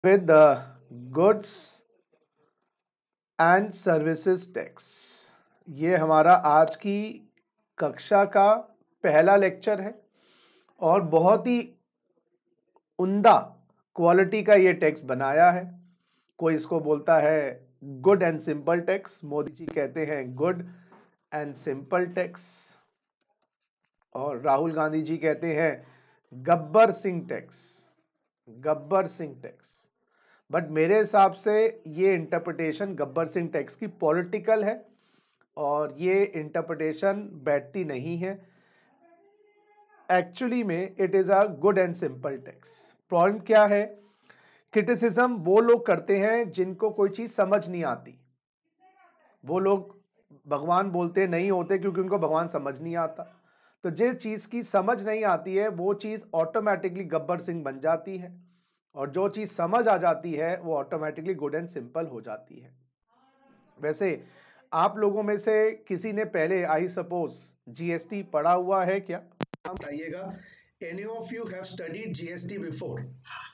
with the goods and services tax. ये हमारा आज की कक्षा का पहला लेक्चर है और बहुत ही उम्दा क्वालिटी का ये टैक्स बनाया है। कोई इसको बोलता है good and simple tax, Modi ji कहते हैं गुड एंड सिंपल टैक्स, और राहुल गांधी जी कहते हैं Gabbar Singh tax, Gabbar Singh tax. But मेरे हिसाब से ये इंटरप्रिटेशन गब्बर सिंह टैक्स की पॉलिटिकल है और ये इंटरप्रिटेशन बैठती नहीं है। एक्चुअली में it is a good and simple tax. Point क्या है? क्रिटिसिज्म वो लोग करते हैं जिनको कोई चीज़ समझ नहीं आती। वो लोग भगवान बोलते नहीं होते क्योंकि उनको भगवान समझ नहीं आता। तो जिस चीज़ की समझ नहीं आती है वो चीज़ ऑटोमेटिकली गब्बर सिंह बन जाती है, और जो चीज़ समझ आ जाती है वो ऑटोमेटिकली गुड एंड सिंपल हो जाती है। वैसे आप लोगों में से किसी ने पहले आई सपोज जीएसटी पढ़ा हुआ है क्या? आप बताइएगा, any of you have studied GST before?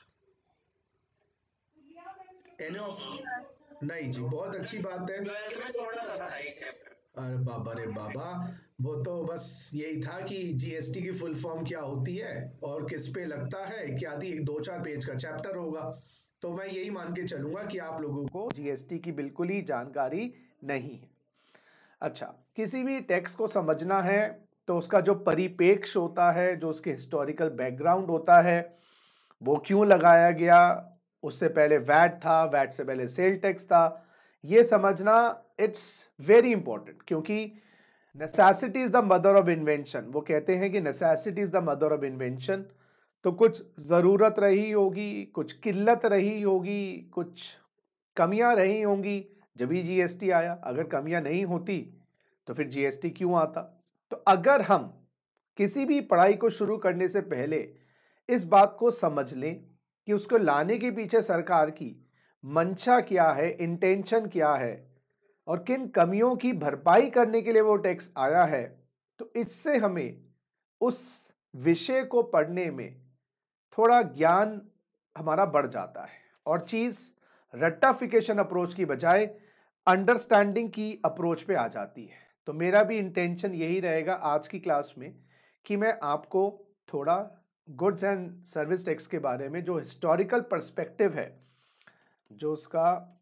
Any of? नहीं जी, बहुत अच्छी बात है। अरे बाबा रे बाबा, वो तो बस यही था कि जीएसटी की फुल फॉर्म क्या होती है और किस पे लगता है, क्या थी, एक 2-4 पेज का चैप्टर होगा। तो मैं यही मान के चलूंगा कि आप लोगों को जीएसटी की बिल्कुल ही जानकारी नहीं है। अच्छा, किसी भी टैक्स को समझना है तो उसका जो परिप्रेक्ष्य होता है, जो उसके हिस्टोरिकल बैकग्राउंड होता है, वो क्यों लगाया गया, उससे पहले वैट था, वैट से पहले सेल टैक्स था, ये समझना इट्स वेरी इंपॉर्टेंट। क्योंकि necessity is the mother of invention. वो कहते हैं कि necessity is the mother of invention. तो कुछ ज़रूरत रही होगी, कुछ किल्लत रही होगी, कुछ कमियां रही होंगी जब भी जीएसटी आया। अगर कमियां नहीं होती तो फिर जीएसटी क्यों आता? तो अगर हम किसी भी पढ़ाई को शुरू करने से पहले इस बात को समझ लें कि उसको लाने के पीछे सरकार की मंशा क्या है, इंटेंशन क्या है, और किन कमियों की भरपाई करने के लिए वो टैक्स आया है, तो इससे हमें उस विषय को पढ़ने में थोड़ा ज्ञान हमारा बढ़ जाता है और चीज रट्टाफिकेशन अप्रोच की बजाय अंडरस्टैंडिंग की अप्रोच पे आ जाती है। तो मेरा भी इंटेंशन यही रहेगा आज की क्लास में कि मैं आपको थोड़ा गुड्स एंड सर्विस टैक्स के बारे में जो हिस्टोरिकल पर्सपेक्टिव है, जो उसका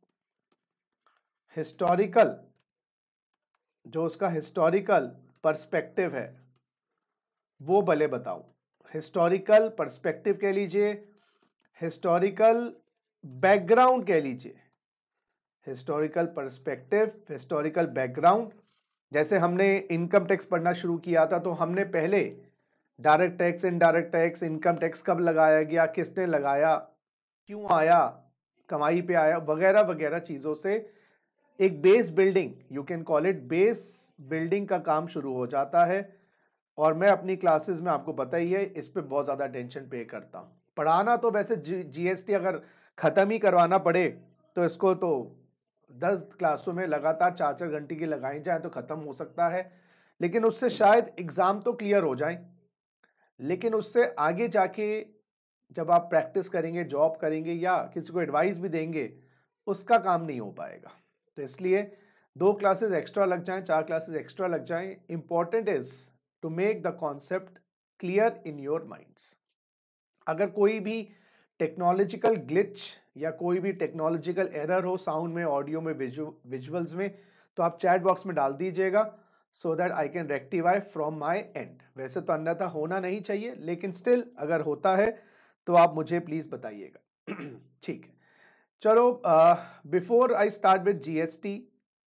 हिस्टोरिकल पर्सपेक्टिव है, वो भले बताऊं। हिस्टोरिकल पर्सपेक्टिव कह लीजिए, हिस्टोरिकल बैकग्राउंड कह लीजिए, हिस्टोरिकल पर्सपेक्टिव, हिस्टोरिकल बैकग्राउंड। जैसे हमने इनकम टैक्स पढ़ना शुरू किया था तो हमने पहले direct tax, indirect tax, income tax कब लगाया गया, किसने लगाया, क्यों आया, कमाई पे आया, वगैरह वगैरह चीज़ों से एक base building, you can call it base building का काम शुरू हो जाता है। और मैं अपनी क्लासेस में आपको पता ही है इस पे बहुत ज़्यादा टेंशन पे करता हूँ। पढ़ाना तो वैसे जीएसटी अगर ख़त्म ही करवाना पड़े तो इसको तो 10 क्लासों में लगातार 4-4 घंटे की लगाई जाए तो ख़त्म हो सकता है, लेकिन उससे शायद एग्ज़ाम तो क्लियर हो जाए, लेकिन उससे आगे जाके जब आप प्रैक्टिस करेंगे, जॉब करेंगे या किसी को एडवाइस भी देंगे, उसका काम नहीं हो पाएगा। तो इसलिए 2 क्लासेस एक्स्ट्रा लग जाएं, 4 क्लासेस एक्स्ट्रा लग जाएं, important is to make the concept clear in your minds. अगर कोई भी टेक्नोलॉजिकल ग्लिच या कोई भी टेक्नोलॉजिकल एरर हो साउंड में, ऑडियो में, विजुअल्स में, तो आप चैट बॉक्स में डाल दीजिएगा so that I can rectify from my end. वैसे तो अन्यथा होना नहीं चाहिए, लेकिन स्टिल अगर होता है तो आप मुझे प्लीज़ बताइएगा। ठीक है, चलो before I start with GST,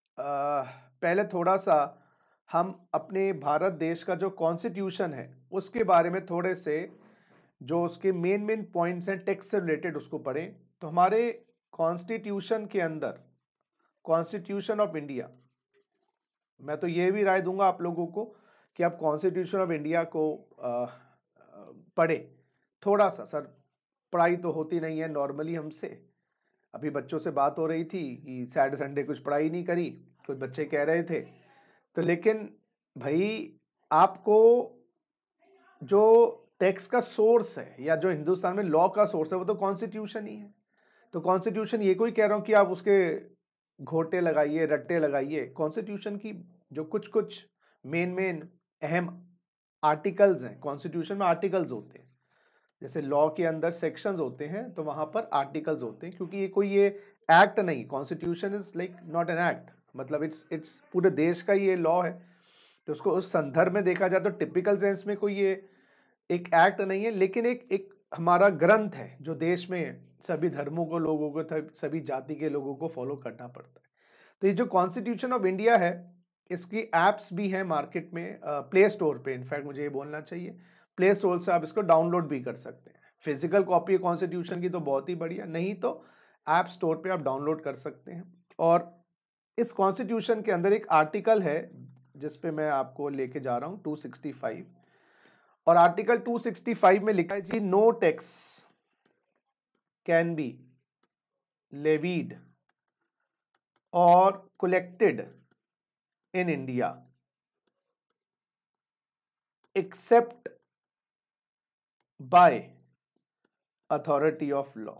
पहले थोड़ा सा हम अपने भारत देश का जो कॉन्स्टिट्यूशन है उसके बारे में थोड़े से जो उसके मेन मेन पॉइंट्स हैं टैक्स से रिलेटेड उसको पढ़ें। तो हमारे कॉन्स्टिट्यूशन के अंदर, कॉन्स्टिट्यूशन ऑफ इंडिया, मैं तो ये भी राय दूंगा आप लोगों को कि आप कॉन्स्टिट्यूशन ऑफ इंडिया को पढ़ें थोड़ा सा। सर पढ़ाई तो होती नहीं है नॉर्मली हमसे। अभी बच्चों से बात हो रही थी कि सैटरडे संडे कुछ पढ़ाई नहीं करी, कुछ बच्चे कह रहे थे। तो लेकिन भाई आपको जो टैक्स का सोर्स है या जो हिंदुस्तान में लॉ का सोर्स है वो तो कॉन्स्टिट्यूशन ही है। तो कॉन्स्टिट्यूशन ये कोई कह रहा हूं कि आप उसके घोटे लगाइए, रट्टे लगाइए। कॉन्स्टिट्यूशन की जो कुछ कुछ मेन अहम आर्टिकल्स हैं, कॉन्स्टिट्यूशन में आर्टिकल्स होते हैं, जैसे लॉ के अंदर सेक्शंस होते हैं तो वहां पर आर्टिकल्स होते हैं, क्योंकि ये एक्ट नहीं, constitution is like not an act, मतलब इट्स पूरे देश का ये लॉ है। तो उसको उस संदर्भ में देखा जाए तो टिपिकल सेंस में कोई ये एक एक्ट नहीं है, लेकिन एक हमारा ग्रंथ है जो देश में सभी धर्मों को, लोगों को, सभी जाति के लोगों को फॉलो करना पड़ता है। तो ये जो कॉन्स्टिट्यूशन ऑफ इंडिया है, इसकी एप्स भी हैं मार्केट में, प्ले स्टोर पे, इनफैक्ट मुझे ये बोलना चाहिए, प्ले स्टोर से आप इसको डाउनलोड भी कर सकते हैं। फिजिकल कॉपी है कॉन्स्टिट्यूशन की तो बहुत ही बढ़िया, नहीं तो ऐप स्टोर पे आप डाउनलोड कर सकते हैं। और इस कॉन्स्टिट्यूशन के अंदर एक आर्टिकल है जिसपे मैं आपको लेके जा रहा हूं, 265, और आर्टिकल 265 में लिखा है जी, no tax can be levied और collected in India except by authority of law.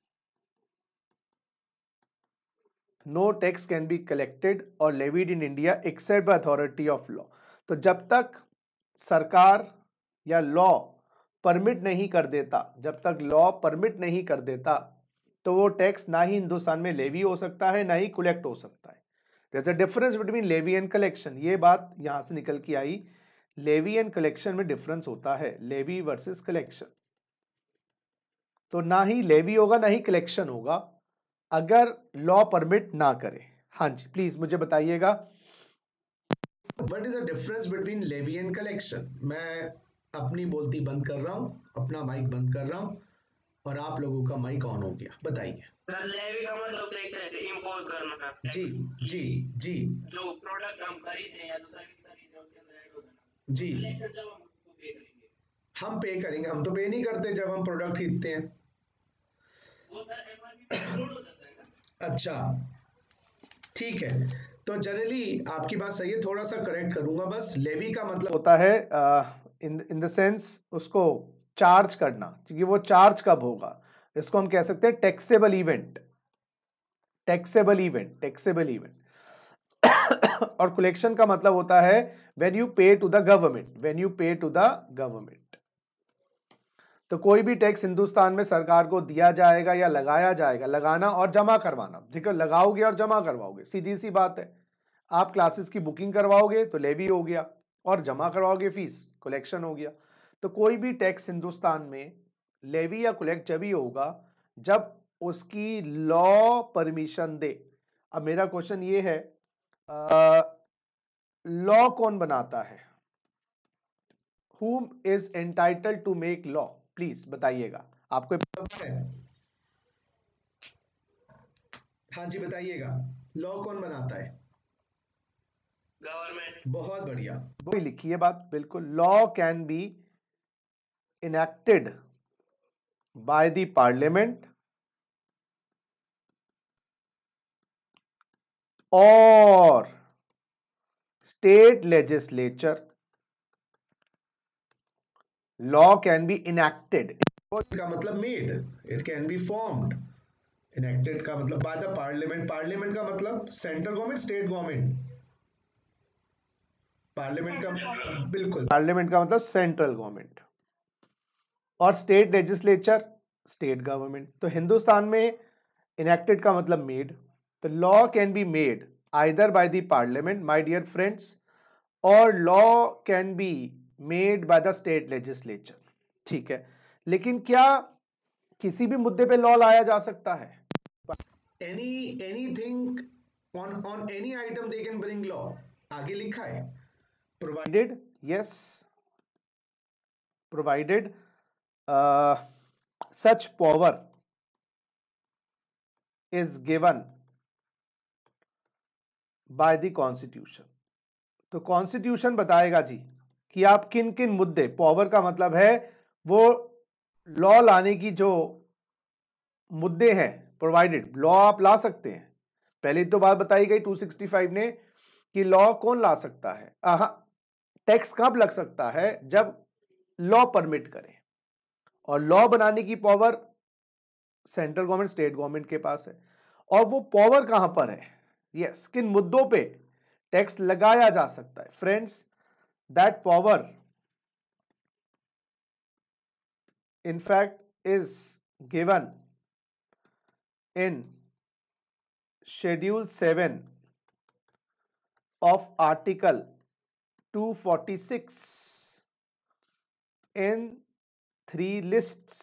No tax can be collected or levied in India except by authority of law. तो जब तक सरकार या लॉ परमिट नहीं कर देता, जब तक लॉ परमिट नहीं कर देता, तो वो टैक्स ना ही हिंदुस्तान में लेवी हो सकता है, ना ही कलेक्ट हो सकता है। There's a difference between levy and collection, ये बात यहां से निकल के आई। लेवी एंड कलेक्शन में डिफरेंस होता है, लेवी वर्सेस कलेक्शन। तो ना ही लेवी होगा ना ही कलेक्शन होगा अगर लॉ परमिट ना करे। हाँ जी, प्लीज मुझे बताइएगा, what is the difference between levy and collection. मैं अपनी बोलती बंद कर रहा हूँ, अपना माइक बंद कर रहा हूँ, और आप लोगों का माइक ऑन हो गया। बताइए। लेवी का मतलब एक तरह से इम्पोज करना, जी जी जी, जो प्रोडक्ट हम खरीद रहे हैं या जो सर्विस खरीद रहे हैं उसके अंदर ऐड हो जाना जी। कलेक्शन जब हम उसको पे करेंगे, हम पे करेंगे, हम तो पे नहीं करते जब हम प्रोडक्ट खरीदते हैं। वो सर एमआरपी पे अपलोड हो जाता है ना। अच्छा ठीक है, तो जनरली आपकी बात सही है, थोड़ा सा करेक्ट करूंगा बस। लेवी का मतलब होता है इन द सेंस उसको चार्ज करना, क्योंकि वो चार्ज कब होगा, इसको हम कह सकते हैं taxable event, taxable event, taxable event. और कलेक्शन का मतलब होता है when you pay to the government, when you pay to the government. तो कोई भी टैक्स हिंदुस्तान में सरकार को दिया जाएगा या लगाया जाएगा, लगाना और जमा करवाना, ठीक है, लगाओगे और जमा करवाओगे, सीधी सी बात है। आप क्लासेस की बुकिंग करवाओगे तो लेवी हो गया, और जमा करवाओगे फीस, कलेक्शन हो गया। तो कोई भी टैक्स हिंदुस्तान में लेवी या कलेक्ट जब ही होगा जब उसकी लॉ परमिशन दे। अब मेरा क्वेश्चन ये है, लॉ कौन बनाता है? Whom is entitled to make law? Please बताइएगा, आपको पता है? हाँ जी बताइएगा, लॉ कौन बनाता है? गवर्नमेंट। बहुत बढ़िया, वही लिखी है बात, बिल्कुल। Law can be enacted by the parliament और state legislature. Law can be enacted का मतलब made, it can be formed. Enacted का मतलब बाय द पार्लियामेंट, पार्लियामेंट का मतलब central government, state government. Parliament का बिल्कुल, पार्लियामेंट का मतलब सेंट्रल गवर्नमेंट, और स्टेट लेजिस्लेचर स्टेट गवर्नमेंट। तो हिंदुस्तान में इनेक्टेड का मतलब मेड। तो law can be made either by the parliament my dear friends, और law can be made by the state legislature, ठीक है। लेकिन क्या किसी भी मुद्दे पे लॉ लाया जा सकता है? Anything on any item they can bring law, आगे लिखा है provided, yes, provided such power is given by the constitution। तो कॉन्स्टिट्यूशन बताएगा जी कि आप किन किन मुद्दे, पावर का मतलब है वो लॉ लाने की जो मुद्दे हैं, प्रोवाइडेड, लॉ आप ला सकते हैं। पहले तो बात बताई गई 265 ने कि लॉ कौन ला सकता है, टैक्स कब लग सकता है, जब लॉ परमिट करे, और लॉ बनाने की power central government state government के पास है। और वो पावर कहां पर है? यस, किन मुद्दों पे टैक्स लगाया जा सकता है? Friends, that power in fact is given in schedule 7 of article 246 in 3 lists.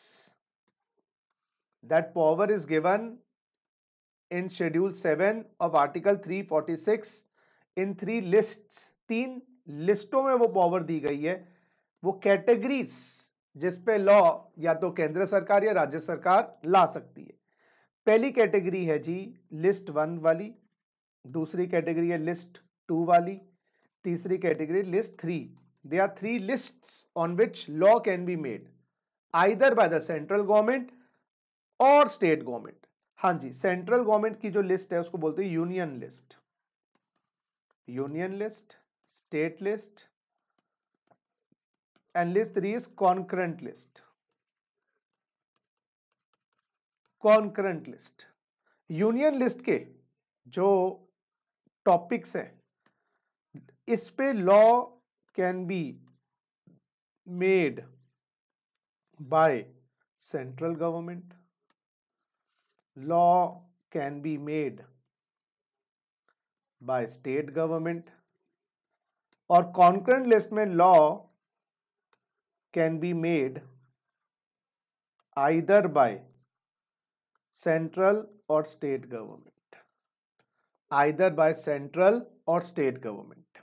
That power is given in schedule 7 of article 346 in 3 lists. 3 लिस्टों में वो पावर दी गई है, वो कैटेगरीज जिस पे लॉ या तो केंद्र सरकार या राज्य सरकार ला सकती है। पहली कैटेगरी है जी लिस्ट 1 वाली, दूसरी कैटेगरी है लिस्ट 2 वाली, तीसरी category list 3। They are 3 lists on which law can be made either by the central government और स्टेट गवर्नमेंट। हाँ जी, सेंट्रल गवर्नमेंट की जो लिस्ट है उसको बोलते हैं union list, union list, state list, and list 3 is concurrent list. Concurrent list, union list के जो टॉपिक्स हैं इस पे law can be made by central government, law can be made by state government, और कॉन्करेंट लिस्ट में law can be made either by central और state government, either by central और state government.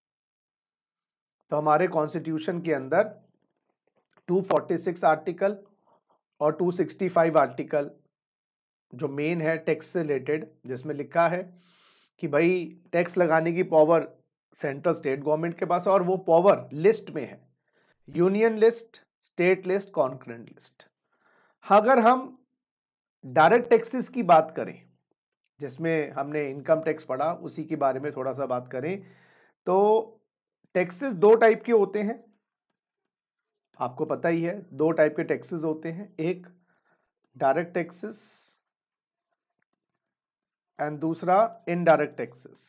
तो हमारे constitution के अंदर 246 article और 265 article जो मेन है टैक्स से रिलेटेड, जिसमें लिखा है कि भाई टैक्स लगाने की पावर सेंट्रल स्टेट गवर्नमेंट के पास है और वो पावर लिस्ट में है, union list, state list, concurrent list. अगर हम डायरेक्ट टैक्सेस की बात करें, जिसमें हमने इनकम टैक्स पढ़ा, उसी के बारे में थोड़ा सा बात करें, तो टैक्सेस 2 टाइप के होते हैं, आपको पता ही है 2 टाइप के टैक्सेस होते हैं, एक डायरेक्ट टैक्सेस एंड दूसरा इनडायरेक्ट टैक्सेस।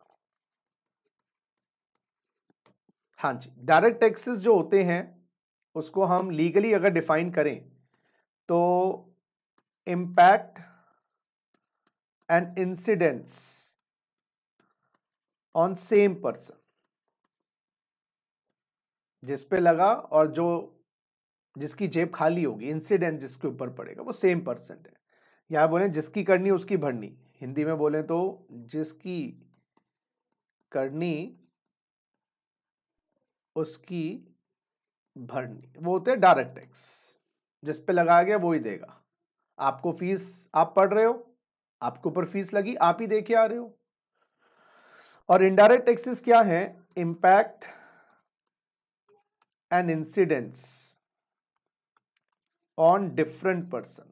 हाँ जी, डायरेक्ट टैक्सेस जो होते हैं उसको हम लीगली अगर डिफाइन करें तो impact and incidence on same person, जिस पे लगा और जो जिसकी जेब खाली होगी, इंसिडेंट जिसके ऊपर पड़ेगा वो सेम पर्सन है। यहां बोले जिसकी करनी उसकी भरनी, हिंदी में बोले तो जिसकी करनी उसकी भरनी, वो होते हैं डायरेक्ट टैक्स। जिस पे लगाया गया वो ही देगा। आपको फीस, आप पढ़ रहे हो, आपके ऊपर फीस लगी, आप ही दे के आ रहे हो। और इनडायरेक्ट टैक्सेस क्या है? Impact and incidence on different person.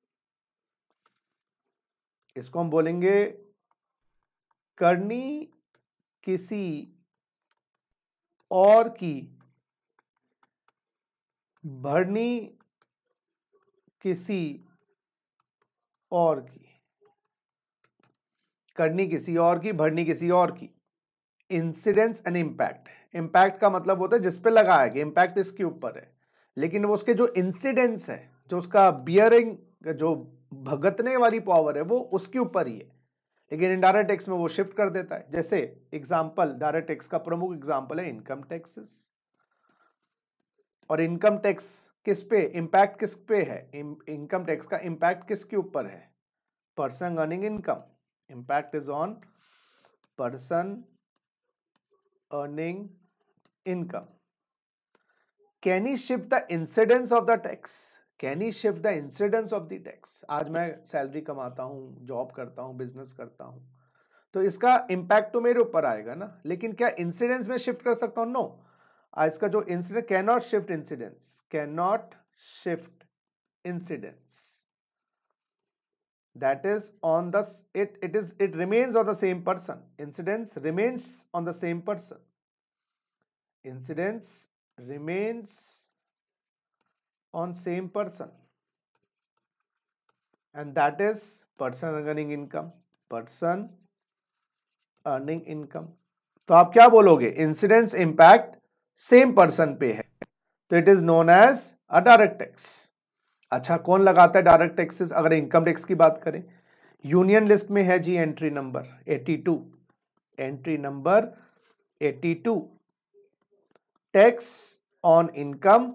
इसको हम बोलेंगे करनी किसी और की, भरनी किसी और की, करनी किसी और की, भरनी किसी और की। इंसिडेंस एंड इम्पैक्ट, इम्पैक्ट का मतलब होता है जिस पे लगाया गया, इम्पैक्ट इसके ऊपर है, लेकिन वो उसके जो इंसिडेंस है, जो उसका बियरिंग, जो भुगतने वाली पावर है, वो उसके ऊपर ही है। लेकिन इनडायरेक्ट टैक्स में वो शिफ्ट कर देता है। जैसे एग्जांपल, डायरेक्ट टैक्स का प्रमुख एग्जांपल है इनकम टैक्सेस। और इनकम टैक्स किस पे, इम्पैक्ट किस पे है? इनकम टैक्स का इम्पैक्ट किसके ऊपर है? Person earning income. Impact is on person earning income. Can he shift the incidence of the tax? Can he shift the incidence of the tax? आज मैं सैलरी कमाता हूं, जॉब करता हूं, बिजनेस करता हूं, तो इसका इंपैक्ट तो मेरे ऊपर आएगा ना, लेकिन क्या इंसिडेंस में शिफ्ट कर सकता हूं? नो। इसका जो incident, can not shift incidence, can not shift incidence, that is on the it remains on the same person. Incidence remains on the same person. Incidence remains on same person. and that is person earning income, person earning income। तो आप क्या बोलोगे, incidence impact same person पे है, तो it is known as a direct tax. अच्छा, कौन लगाता है डायरेक्ट टैक्सेस? अगर इनकम टैक्स की बात करें, यूनियन लिस्ट में है जी entry number 82, entry number 82, tax on income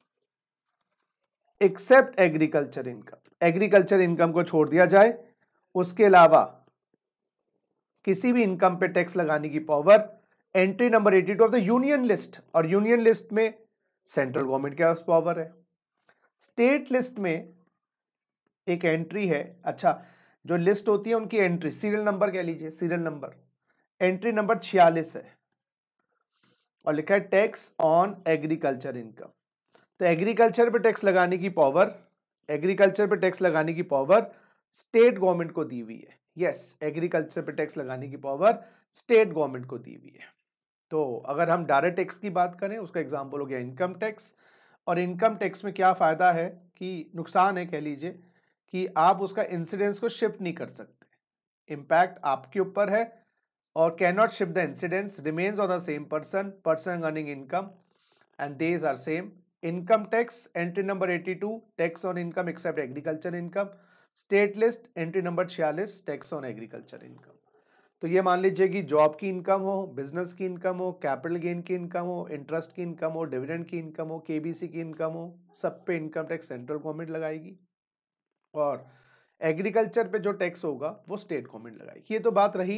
except agriculture income. Agriculture income को छोड़ दिया जाए, उसके अलावा किसी भी इनकम पे टैक्स लगाने की power entry number 82 of the union list, और यूनियन लिस्ट में सेंट्रल गवर्नमेंट के पास पावर है। स्टेट लिस्ट में एक एंट्री है, अच्छा जो लिस्ट होती है उनकी एंट्री, सीरियल नंबर कह लीजिए, सीरियल नंबर, एंट्री नंबर 46 है और लिखा है टैक्स ऑन एग्रीकल्चर इनकम। तो एग्रीकल्चर पे टैक्स लगाने की पावर, एग्रीकल्चर पे टैक्स लगाने की पावर स्टेट गवर्नमेंट को दी हुई है। यस, एग्रीकल्चर पे टैक्स लगाने की पावर स्टेट गवर्नमेंट को दी हुई है। तो अगर हम डायरेक्ट टैक्स की बात करें, उसका एग्जांपल हो गया इनकम टैक्स। और इनकम टैक्स में क्या फायदा है कि नुकसान है कह लीजिए कि आप उसका इंसिडेंस को शिफ्ट नहीं कर सकते, इंपैक्ट आपके ऊपर है, और can not shift the incidence, remains on the same person, person earning income, and these are same. Income tax entry number 82, tax on income except agriculture income. State list entry number 46, tax on agriculture income. तो ये मान लीजिए कि job की income हो, business की income हो, capital gain की इनकम हो, इंटरेस्ट की इनकम हो, डिविडेंड की इनकम हो, केबीसी की इनकम हो, सब पे इनकम टैक्स सेंट्रल गवर्नमेंट लगाएगी, और एग्रीकल्चर पे जो टैक्स होगा वो स्टेट गवर्नमेंट लगाएगी। ये तो बात रही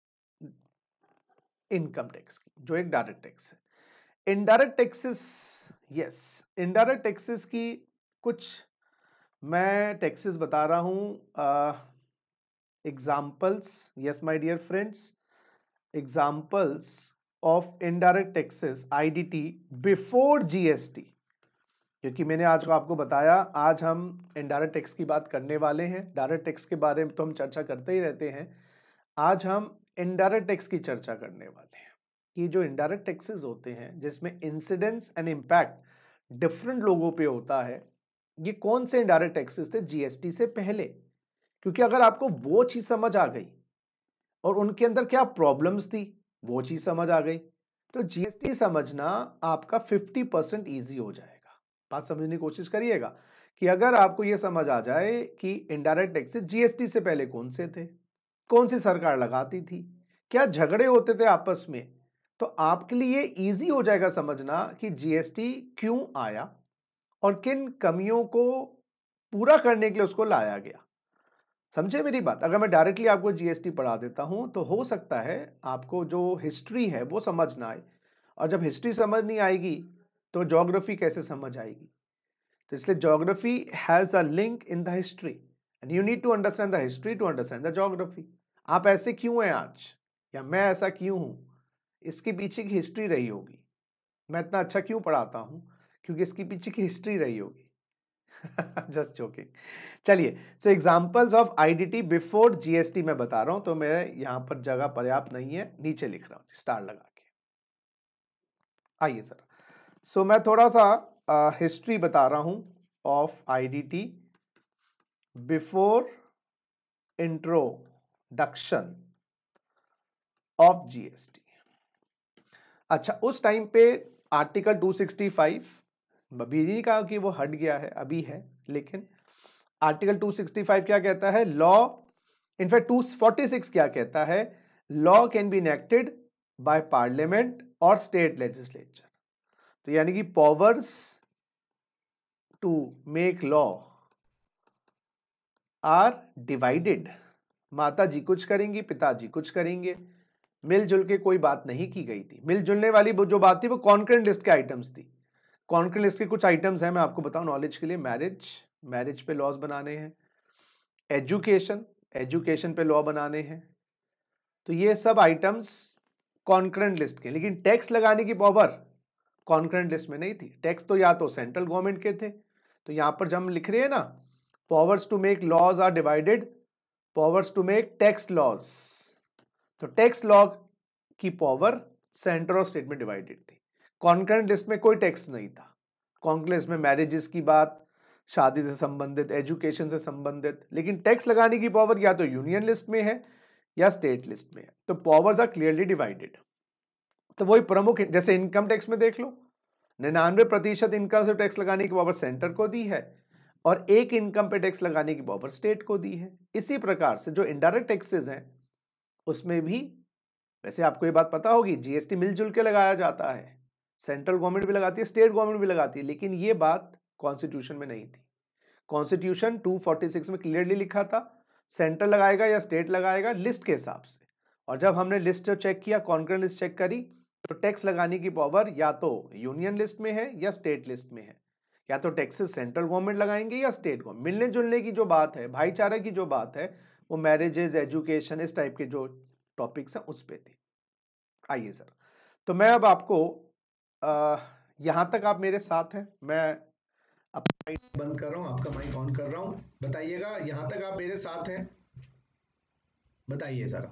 इनकम टैक्स की, जो एक डायरेक्ट टैक्स है। Indirect taxes, yes, indirect taxes की कुछ मैं टैक्सेस बता रहा हूं, examples, yes my dear friends, examples of indirect taxes IDT before GST। क्योंकि मैंने आज आपको बताया, आज हम इनडायरेक्ट टैक्स की बात करने वाले हैं। डायरेक्ट टैक्स के बारे में तो हम चर्चा करते ही रहते हैं, आज हम इनडायरेक्ट टैक्स की चर्चा करने वाले हैं कि जो इनडायरेक्ट टैक्सेस होते हैं जिसमें इंसिडेंस एंड इम्पैक्ट डिफरेंट लोगों पे होता है, ये कौन से इनडायरेक्ट टैक्सेस थे जीएसटी से पहले। क्योंकि अगर आपको वो चीज समझ आ गई और उनके अंदर क्या प्रॉब्लम्स थी वो चीज समझ आ गई, तो जीएसटी समझना आपका 50% ईजी हो जाएगा। बात समझने की कोशिश करिएगा कि अगर आपको ये समझ आ जाए कि इनडायरेक्ट टैक्सेस जीएसटी से पहले कौन से थे, कौन सी सरकार लगाती थी, क्या झगड़े होते थे आपस में, तो आपके लिए इजी हो जाएगा समझना कि जीएसटी क्यों आया और किन कमियों को पूरा करने के लिए उसको लाया गया। समझे मेरी बात? अगर मैं डायरेक्टली आपको जीएसटी पढ़ा देता हूं तो हो सकता है आपको जो हिस्ट्री है वो समझ ना आए, और जब हिस्ट्री समझ नहीं आएगी तो ज्योग्राफी कैसे समझ आएगी। तो इसलिए geography has a link in the history and you need to understand the history to understand the geography. आप ऐसे क्यों हैं आज, या मैं ऐसा क्यों हूं, इसके पीछे की हिस्ट्री रही होगी। मैं इतना अच्छा क्यों पढ़ाता हूं, क्योंकि इसके पीछे की हिस्ट्री रही होगी। Just joking. चलिए, so examples of IDT before GST मैं बता रहा हूं, तो मैं यहां पर जगह पर्याप्त नहीं है, नीचे लिख रहा हूं स्टार लगा के। आइए सर, सो मैं थोड़ा सा हिस्ट्री बता रहा हूं of IDT before introduction of GST. अच्छा, उस टाइम पे आर्टिकल 265 अभी नहीं कहा कि वो हट गया है, अभी है, लेकिन आर्टिकल 265 क्या कहता है, लॉ, इनफैक्ट 246 क्या कहता है, law can be enacted by parliament और स्टेट लेजिस्लेचर। तो यानी कि powers to make law are divided. माता जी कुछ करेंगी, पिताजी कुछ करेंगे, मिलजुल के कोई बात नहीं की गई थी। मिलजुलने वाली जो बात थी वो कॉन्करेंट लिस्ट के आइटम्स थी। कॉन्करेंट लिस्ट के कुछ आइटम्स हैं, मैं आपको बताऊं नॉलेज के लिए। मैरिज पे लॉज बनाने हैं, एजुकेशन पे लॉ बनाने हैं, तो ये सब आइटम्स कॉन्करेंट लिस्ट के। लेकिन टैक्स लगाने की पावर कॉन्करेंट लिस्ट में नहीं थी। टैक्स तो या तो सेंट्रल गवर्नमेंट के थे, तो यहां पर जब हम लिख रहे हैं ना, powers to make laws are divided, powers to make tax laws, तो टैक्स लॉ की पावर सेंटर और स्टेट में डिवाइडेड थी। कॉन्करेंट लिस्ट में कोई टैक्स नहीं था। कॉन्करेंट लिस्ट में मैरिजेस की बात, शादी से संबंधित, एजुकेशन से संबंधित, लेकिन टैक्स लगाने की पावर या तो यूनियन लिस्ट में है या स्टेट लिस्ट में है। तो पावर्स आर क्लियरली डिवाइडेड। तो वही प्रमुख, जैसे इनकम टैक्स में देख लो, 99% इनकम से टैक्स लगाने की पावर सेंटर को दी है और एक इनकम पे टैक्स लगाने की पावर स्टेट को दी है। इसी प्रकार से जो इनडायरेक्ट टैक्सेस हैं उसमें भी, वैसे आपको ये बात पता होगी, जीएसटी मिलजुल के लगाया जाता है, सेंट्रल गवर्नमेंट भी लगाती है, स्टेट गवर्नमेंट भी लगाती है, लेकिन ये बात कॉन्स्टिट्यूशन में नहीं थी। कॉन्स्टिट्यूशन 246 में क्लियरली लिखा था सेंट्रल लगाएगा या स्टेट लगाएगा लिस्ट के हिसाब से। और जब हमने लिस्ट चेक किया, कॉन्करेंट लिस्ट चेक करी, तो टैक्स लगाने की पावर या तो यूनियन लिस्ट में है या स्टेट लिस्ट में है। या तो टैक्सेस सेंट्रल गवर्नमेंट लगाएंगे या स्टेट गवर्नमेंट। मिलने जुलने की जो बात है, भाईचारा की जो बात है, वो मैरिजेज, एजुकेशन, इस टाइप के जो टॉपिक्स हैं उस पे थी। आइए सर, तो मैं अब आपको यहां तक आप मेरे साथ हैं, मैं बंद कर रहा हूं, आपका माइक ऑन कर रहा हूं। बताइएगा यहां तक आप मेरे साथ हैं? बताइए जरा।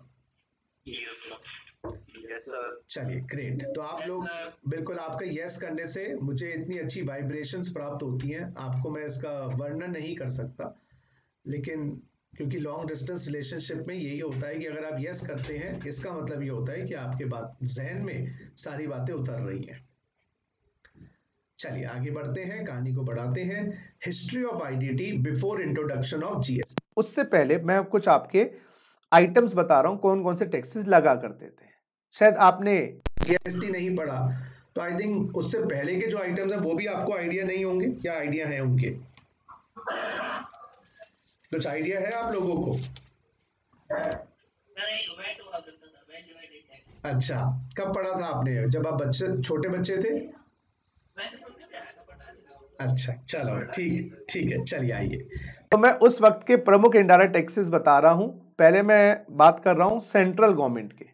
Yes sir. चलिए ग्रेट। तो आप लोग बिल्कुल, आपका यस करने से मुझे इतनी अच्छी वाइब्रेशंस प्राप्त होती हैं, आपको मैं इसका वर्णन नहीं कर सकता। लेकिन क्योंकि लॉन्ग डिस्टेंस रिलेशनशिप में यही होता है कि अगर आप यस करते हैं, इसका मतलब ये होता है कि आपके बात जहन में सारी बातें उतर रही हैं। चलिए आगे बढ़ते हैं, कहानी को बढ़ाते हैं। History of IDT before introduction of GST. उससे पहले मैं कुछ आपके आइटम्स बता रहा हूं, कौन कौन से टैक्सेस लगा करते थे। शायद आपने जीएसटी नहीं पढ़ा, तो आई थिंक उससे पहले के जो आइटम्स हैं वो भी आपको आइडिया नहीं होंगे, क्या आइडिया है उनके? कुछ आइडिया है आप लोगों को? अच्छा, कब पढ़ा था आपने? जब आप छोटे बच्चे थे? अच्छा चलो ठीक है, चलिए आइए। तो मैं उस वक्त के प्रमुख इनडायरेक्ट टैक्सेस बता रहा हूं। पहले मैं बात कर रहा हूं सेंट्रल गवर्नमेंट के,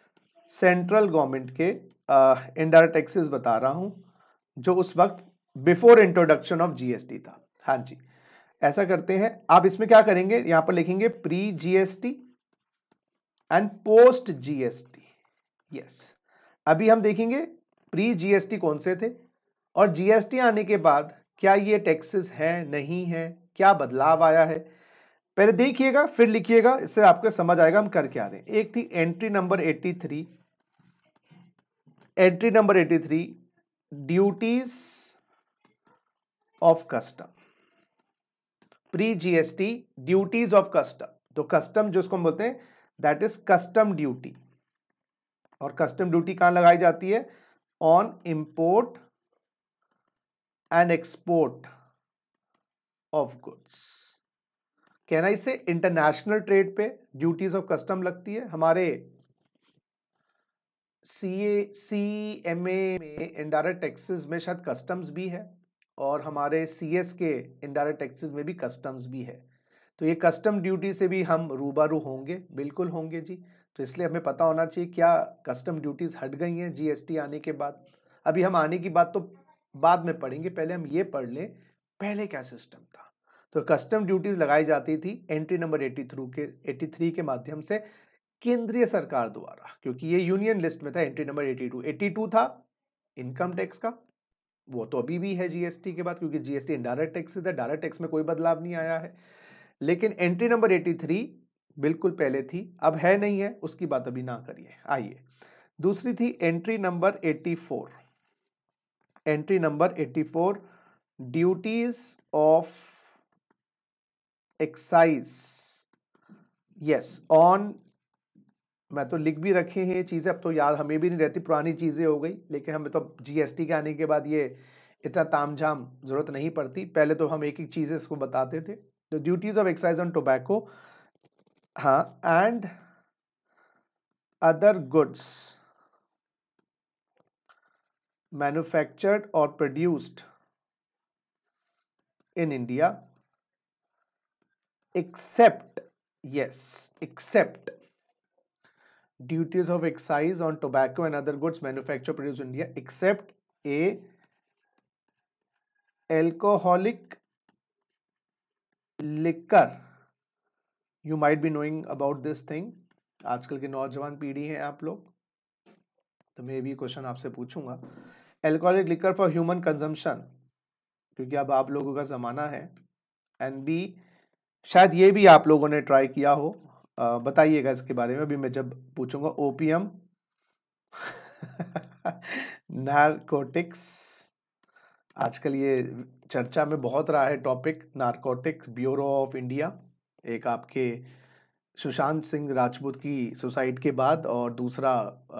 इनडायरेक्ट टैक्सेस बता रहा हूं जो उस वक्त बिफोर इंट्रोडक्शन ऑफ जीएसटी था। हाँ जी, ऐसा करते हैं। आप इसमें क्या करेंगे, यहां पर लिखेंगे pre GST and post GST. Yes, अभी हम देखेंगे प्री जीएसटी कौन से थे और जीएसटी आने के बाद क्या ये टैक्सेस हैं, नहीं है, क्या बदलाव आया है, पहले देखिएगा फिर लिखिएगा, इससे आपको समझ आएगा हम कर क्या रहे हैं। एक थी entry number 83, duties of custom, pre GST duties of custom. तो कस्टम जो उसको हम बोलते हैं, दैट इज कस्टम ड्यूटी। और कस्टम ड्यूटी कहां लगाई जाती है? On import and export of goods. कहना इसे इंटरनेशनल ट्रेड पे ड्यूटीज ऑफ कस्टम लगती है। हमारे CMA में इनडायरेक्ट टैक्सेस में शायद कस्टम्स भी है और हमारे CS के इनडायरेक्ट टैक्सेस में भी कस्टम्स भी है। तो ये कस्टम ड्यूटी से भी हम रूबरू होंगे, बिल्कुल होंगे जी। तो इसलिए हमें पता होना चाहिए क्या कस्टम ड्यूटीज हट गई हैं जीएसटी आने के बाद। अभी हम आने की बात तो बाद में पढ़ेंगे, पहले हम ये पढ़ लें पहले क्या सिस्टम था। तो कस्टम ड्यूटीज लगाई जाती थी एंट्री नंबर 83 के माध्यम से केंद्रीय सरकार द्वारा, क्योंकि ये यूनियन लिस्ट में था। एंट्री नंबर 82 था इनकम टैक्स का, वो तो अभी भी है जीएसटी के बाद, क्योंकि जीएसटी इनडायरेक्ट टैक्सेस है, डायरेक्ट टैक्स में कोई बदलाव नहीं आया है। लेकिन एंट्री नंबर 83 बिल्कुल पहले थी, अब है नहीं है, उसकी बात अभी ना करिए। आइए, दूसरी थी entry number 84, duties of excise. Yes, on, मैं तो लिख भी रखे हैं ये चीजें, अब तो याद हमें भी नहीं रहती, पुरानी चीजें हो गई, लेकिन हमें तो जीएसटी के आने के बाद ये इतना तामझाम जरूरत नहीं पड़ती। पहले तो हम एक एक चीज इसको बताते थे। तो duties of excise on tobacco, हाँ, एंड अदर गुड्स मैन्युफैक्चर्ड और produced in India except duties of excise on tobacco and other goods manufactured produced in India except a alcoholic liquor. You might be knowing about this thing. आजकल की नौजवान पीढ़ी है आप लोग, तो मैं भी क्वेश्चन आपसे पूछूंगा। Alcoholic liquor for human consumption क्योंकि अब आप लोगों का ज़माना है। एंड बी शायद ये भी आप लोगों ने ट्राई किया हो, बताइएगा इसके बारे में। अभी मैं जब पूछूंगा ओपियम नारकोटिक्स, आजकल ये चर्चा में बहुत रहा है topic, narcotics bureau of India, एक आपके सुशांत सिंह राजपूत की सुसाइड के बाद, और दूसरा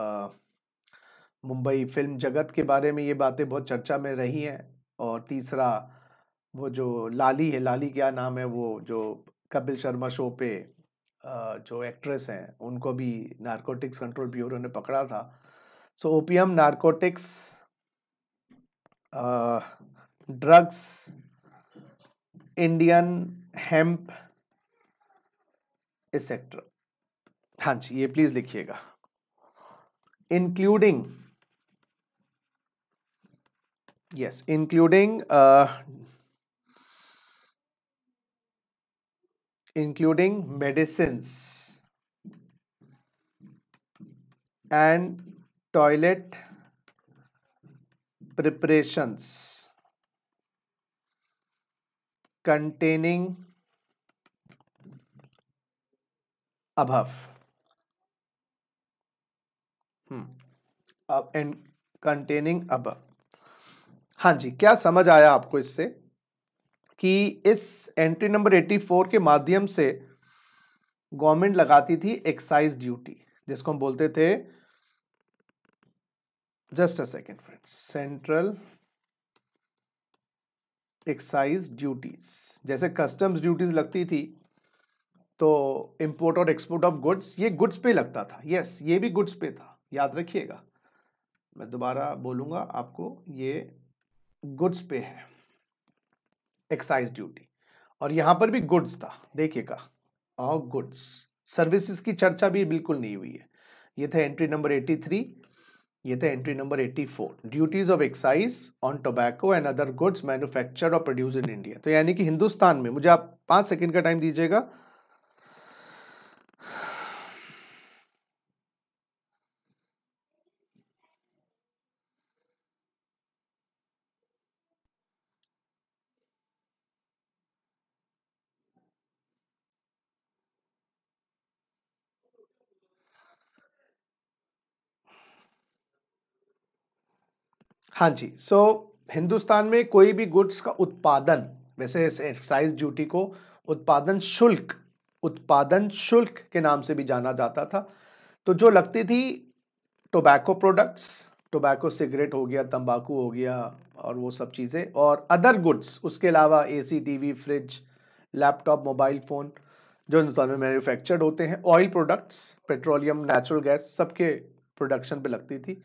मुंबई फिल्म जगत के बारे में ये बातें बहुत चर्चा में रही हैं, और तीसरा वो जो लाली है, लाली क्या नाम है, वो जो कपिल शर्मा शो पे जो एक्ट्रेस हैं, उनको भी नारकोटिक्स कंट्रोल ब्यूरो ने पकड़ा था। So opium, narcotics, drugs, Indian hemp etcetera. हाँ जी, ये प्लीज लिखिएगा। Including, yes, including medicines and toilet preparations containing above and containing above। हाँ जी, क्या समझ आया आपको इससे कि इस एंट्री नंबर 84 के माध्यम से गवर्नमेंट लगाती थी एक्साइज ड्यूटी, जिसको हम बोलते थे, just a second friends, central excise duties. जैसे कस्टम्स ड्यूटीज लगती थी तो इंपोर्ट और एक्सपोर्ट ऑफ गुड्स, ये गुड्स पे लगता था। यस, ये भी गुड्स पे था, याद रखिएगा, मैं दोबारा बोलूंगा आपको, ये गुड्स पे है एक्साइज ड्यूटी, और यहां पर भी गुड्स था, देखिएगा, और गुड्स। सर्विसेज की चर्चा भी बिल्कुल नहीं हुई है। ये था एंट्री नंबर 83, ये था entry number 84, duties of excise on tobacco and other goods manufactured और प्रोड्यूस इन इंडिया। तो यानी कि हिंदुस्तान में, मुझे आप 5 सेकंड का टाइम दीजिएगा। हाँ जी, सो हिंदुस्तान में कोई भी गुड्स का उत्पादन, वैसे इस एक्साइज ड्यूटी को उत्पादन शुल्क के नाम से भी जाना जाता था। तो जो लगती थी टोबैको प्रोडक्ट्स, टोबैको सिगरेट हो गया, तंबाकू हो गया, और वो सब चीज़ें, और अदर गुड्स, उसके अलावा AC, TV, fridge, laptop, mobile phone, जो हिंदुस्तान में मैन्युफैक्चर्ड होते हैं, oil products, petroleum, natural gas, सबके प्रोडक्शन पे लगती थी,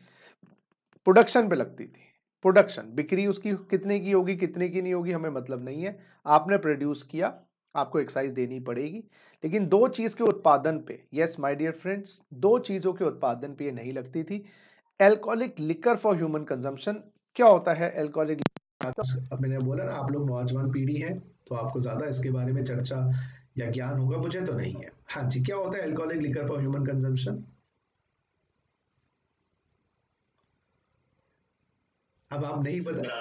प्रोडक्शन, बिक्री उसकी कितने की होगी, कितने की नहीं होगी, हमें मतलब नहीं है, आपने प्रोड्यूस किया, आपको एक्साइज देनी पड़ेगी। लेकिन दो चीज के उत्पादन पे, यस माय डियर फ्रेंड्स, दो चीजों के उत्पादन पे ये नहीं लगती थी। Alcoholic liquor for human consumption, क्या होता है एल्कोहलिक? अब मैंने बोला ना, आप लोग नौजवान पीढ़ी है, तो आपको ज्यादा इसके बारे में चर्चा या ज्ञान होगा, मुझे तो नहीं है। हाँ जी, क्या होता है alcoholic liquor for human consumption? अब आप नहीं बता,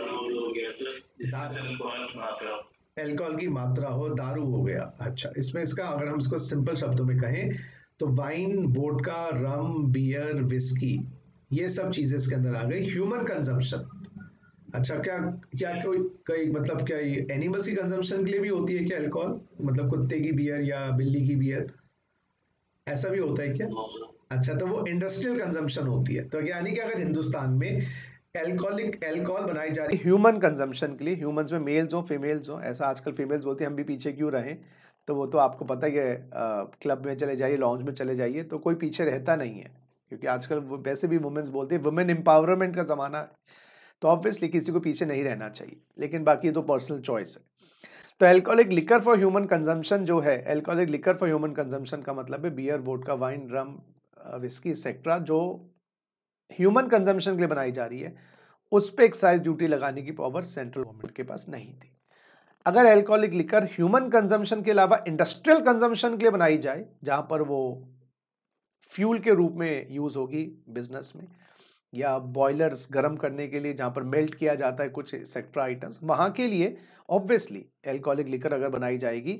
एल्कोहल की मात्रा हो, दारू हो गया। अच्छा, इसमें इसका अगर हम इसको सिंपल शब्दों में कहें तो wine, vodka, rum, beer, whisky, ये सब चीजें इसके अंदर आ गई। ह्यूमन कंजम्पशन, अच्छा, क्या क्या कोई मतलब क्या एनिमल्स की कंजम्पशन के लिए भी होती है क्या अल्कोहल? मतलब कुत्ते की बियर या बिल्ली की बियर, ऐसा भी होता है क्या? अच्छा, तो वो इंडस्ट्रियल कंजम्पशन होती है। तो यानी कि अगर हिंदुस्तान में अल्कोहल बनाई जा रही ह्यूमन कंजम्पशन के लिए, ह्यूमंस में मेल्स हो फीमेल्स हो, ऐसा आजकल फीमेल्स बोलती हैं हम भी पीछे क्यों रहें, तो वो तो आपको पता ही है, क्लब में चले जाइए, लॉन्ज में चले जाइए, तो कोई पीछे रहता नहीं है, क्योंकि आजकल वैसे भी वुमेन्स बोलती है, वुमेन एम्पावरमेंट का ज़माना है, तो ऑब्वियसली किसी को पीछे नहीं रहना चाहिए, लेकिन बाकी तो पर्सनल चॉइस है। तो alcoholic liquor for human consumption जो है, alcoholic liquor for human consumption का मतलब है beer, vodka, wine, rum, whisky etcetera, जो ह्यूमन कंजम्पशन के लिए बनाई जा रही है, उस पर एक्साइज ड्यूटी लगाने की पावर सेंट्रल गवर्नमेंट के पास नहीं थी। अगर एल्कोहलिक लिकर ह्यूमन कंजम्पशन के अलावा इंडस्ट्रियल कंजम्पशन के लिए बनाई जाए, जहां पर वो फ्यूल के रूप में यूज होगी बिजनेस में, या बॉयलर्स गर्म करने के लिए जहाँ पर मेल्ट किया जाता है कुछ एक्सेट्रा आइटम्स, वहाँ के लिए ऑब्वियसली एल्कोहलिक लिकर अगर बनाई जाएगी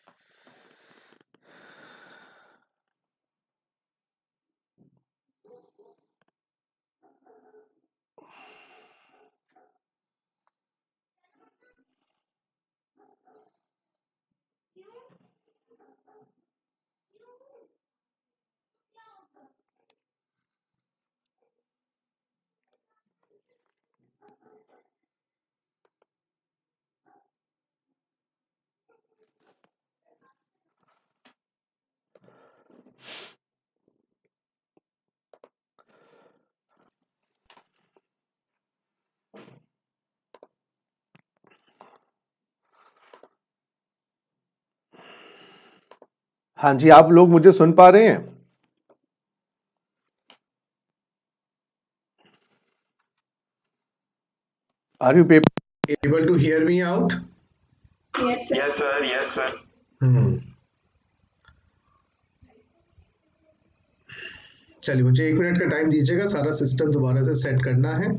हाँ जी, आप लोग मुझे सुन पा रहे हैं? Are you able to hear me out? Yes, sir. Yes, sir. Yes, sir. चलिए, मुझे 1 मिनट का टाइम दीजिएगा, सारा सिस्टम दोबारा से सेट करना है।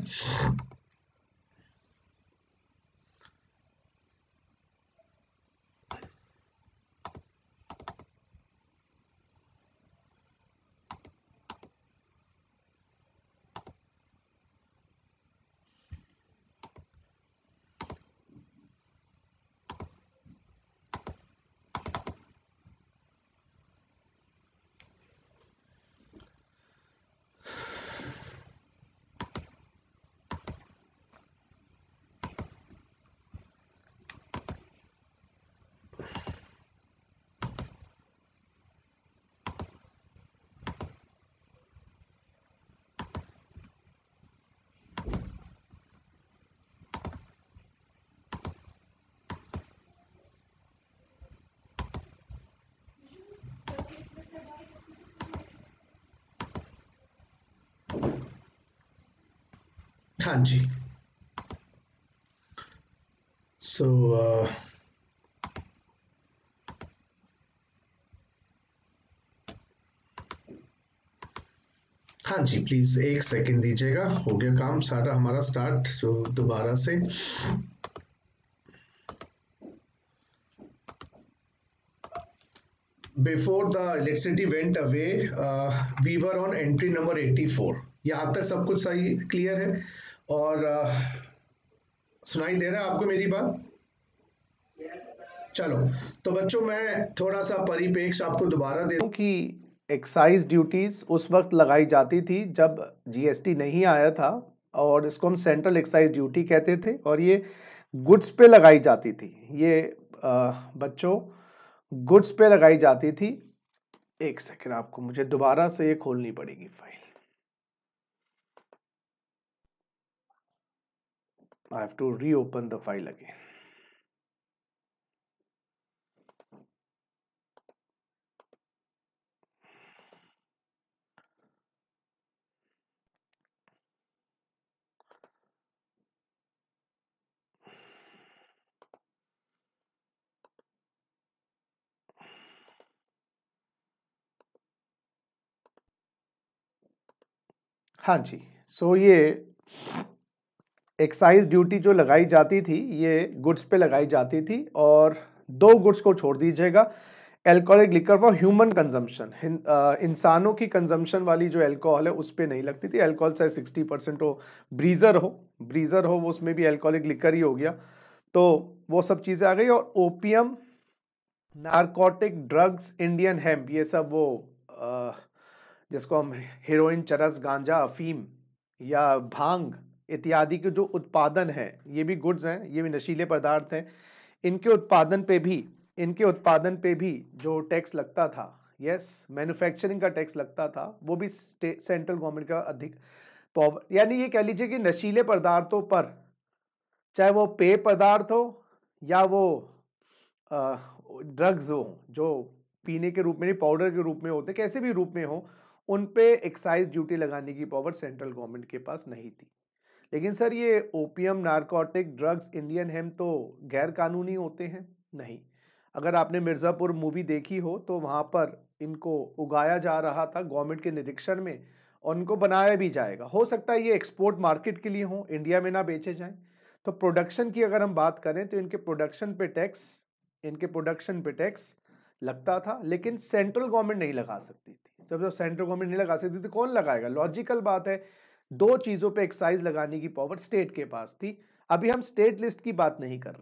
हाँ जी, सो हाँ जी, प्लीज 1 सेकेंड दीजिएगा, हो गया काम सारा हमारा स्टार्ट जो दोबारा से। Before the electricity went away, we were on entry number 84। यहाँ तक सब कुछ सही क्लियर है और सुनाई दे रहा है आपको मेरी बात? चलो, तो बच्चों मैं थोड़ा सा परिपेक्ष आपको दोबारा दे कि एक्साइज ड्यूटीज उस वक्त लगाई जाती थी जब जीएसटी नहीं आया था, और इसको हम सेंट्रल एक्साइज ड्यूटी कहते थे, और ये गुड्स पे लगाई जाती थी। ये बच्चों गुड्स पे लगाई जाती थी। 1 सेकेंड, आपको मुझे दोबारा से ये खोलनी पड़ेगी file. I have to reopen the file again. हाँ जी, सो ये एक्साइज ड्यूटी जो लगाई जाती थी ये गुड्स पे लगाई जाती थी, और 2 गुड्स को छोड़ दीजिएगा। Alcoholic liquor for human consumption, इंसानों की कंजम्पशन वाली जो अल्कोहल है उस पे नहीं लगती थी। अल्कोहल चाहे 60% हो, ब्रीजर हो वो उसमें भी अल्कोहलिक लिकर ही हो गया, तो वो सब चीज़ें आ गई। और opium, narcotic drugs, Indian hemp, ये सब वो जिसको हम हेरोइन, चरस, गांजा, अफीम या भांग इत्यादि के जो उत्पादन है, ये भी गुड्स हैं, ये भी नशीले पदार्थ हैं। इनके उत्पादन पे भी जो टैक्स लगता था, यस, मैन्युफैक्चरिंग का टैक्स लगता था, वो भी सेंट्रल गवर्नमेंट का अधिक पावर, यानी ये कह लीजिए कि नशीले पदार्थों पर, चाहे वो पेय पदार्थ हो या वो ड्रग्स हो जो पीने के रूप में नहीं, पाउडर के रूप में होते, कैसे भी रूप में हो, उन पे एक्साइज ड्यूटी लगाने की पावर सेंट्रल गवर्नमेंट के पास नहीं थी। लेकिन सर ये opium, narcotic, drugs, Indian hemp तो गैर कानूनी होते हैं? नहीं। अगर आपने मिर्ज़ापुर मूवी देखी हो तो वहाँ पर इनको उगाया जा रहा था गवर्नमेंट के निरीक्षण में, और उनको बनाया भी जाएगा। हो सकता है ये एक्सपोर्ट मार्केट के लिए हो, इंडिया में ना बेचे जाएं। तो प्रोडक्शन की अगर हम बात करें तो इनके प्रोडक्शन पे टैक्स लगता था, लेकिन सेंट्रल गवर्नमेंट नहीं लगा सकती थी। जब सेंट्रल गवर्नमेंट नहीं लगा सकती थी, कौन लगाएगा? लॉजिकल बात है, दो चीजों पे एक्साइज लगाने की पावर स्टेट के पास थी। अभी हम स्टेट लिस्ट की बात नहीं कर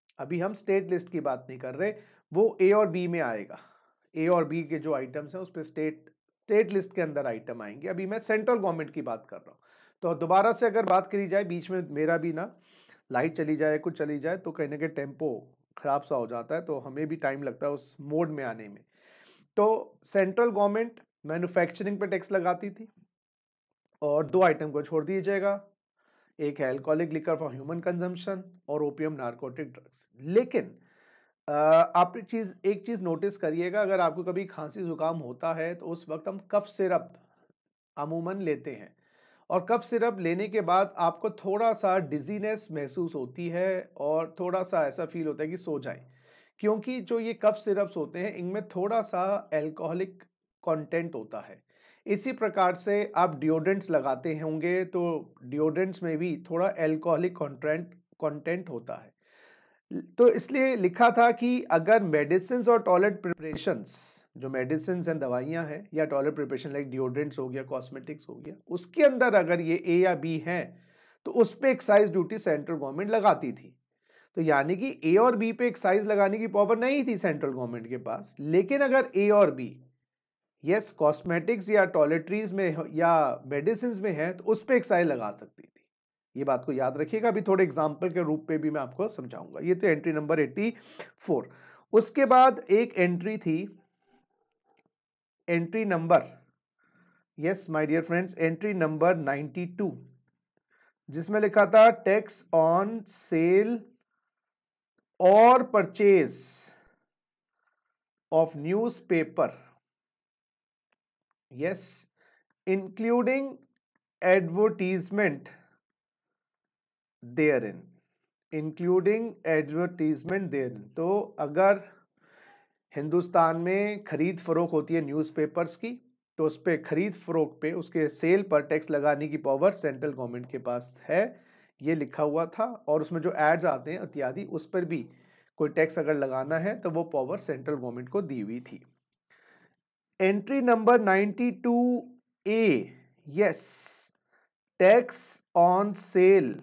रहे, वो ए और बी में आएगा। ए और बी के जो आइटम्स हैं उस पर स्टेट लिस्ट के अंदर आइटम आएंगे। अभी मैं सेंट्रल गवर्नमेंट की बात कर रहा हूँ। तो दोबारा से अगर बात करी जाए, बीच में मेरा भी ना लाइट चली जाए, कुछ चली जाए, तो कहीं ना कहीं टेम्पो खराब सा हो जाता है, तो हमें भी टाइम लगता है उस मोड में आने में। तो सेंट्रल गवर्नमेंट मैन्युफैक्चरिंग पे टैक्स लगाती थी, और दो आइटम को छोड़ दीजिएगा, एक है alcoholic liquor for human consumption और ओपियम नार्कोटिक ड्रग्स। लेकिन आप एक चीज नोटिस करिएगा, अगर आपको कभी खांसी जुकाम होता है तो उस वक्त हम कफ सिरप अमूमन लेते हैं, और कफ सिरप लेने के बाद आपको थोड़ा सा डिजीनेस महसूस होती है और थोड़ा सा ऐसा फील होता है कि सो जाए, क्योंकि जो ये कफ सिरप्स होते हैं इनमें थोड़ा सा अल्कोहलिक कंटेंट होता है। इसी प्रकार से आप डिओड्रेंट्स लगाते होंगे तो डिओड्रेंट्स में भी थोड़ा अल्कोहलिक कंटेंट होता है। तो इसलिए लिखा था कि अगर मेडिसिन और टॉयलेट प्रिपरेशंस, जो मेडिसिन एंड दवाइयां हैं या टॉयलेट प्रिपरेशन लाइक डिओड्रेंट्स हो गया, कॉस्मेटिक्स हो गया, उसके अंदर अगर ये ए या बी हैं तो उस पर एक्साइज ड्यूटी सेंट्रल गवर्नमेंट लगाती थी। तो यानी कि ए और बी पे एक्साइज लगाने की पावर नहीं थी सेंट्रल गवर्नमेंट के पास, लेकिन अगर ए और बी यस कॉस्मेटिक्स या टॉयलेटरीज में या मेडिसिन में है तो उस पर एक्साइज लगा सकती थी। ये बात को याद रखिएगा, अभी थोड़े एग्जाम्पल के रूप पे भी मैं आपको समझाऊंगा। ये तो एंट्री नंबर 84। उसके बाद एक एंट्री थी, entry number, yes my dear friends, entry number 92, जिसमें लिखा था टैक्स ऑन सेल और purchase of newspaper, yes, including advertisement therein, तो अगर हिंदुस्तान में खरीद फरोख्त होती है न्यूज़पेपर्स की, तो उस पर खरीद फरोख्त पे, उसके सेल पर टैक्स लगाने की पावर सेंट्रल गवर्नमेंट के पास है, ये लिखा हुआ था। और उसमें जो एड्स आते हैं इत्यादि, उस पर भी कोई टैक्स अगर लगाना है तो वो पावर सेंट्रल गवर्नमेंट को दी हुई थी। Entry number 92A, yes, tax on sale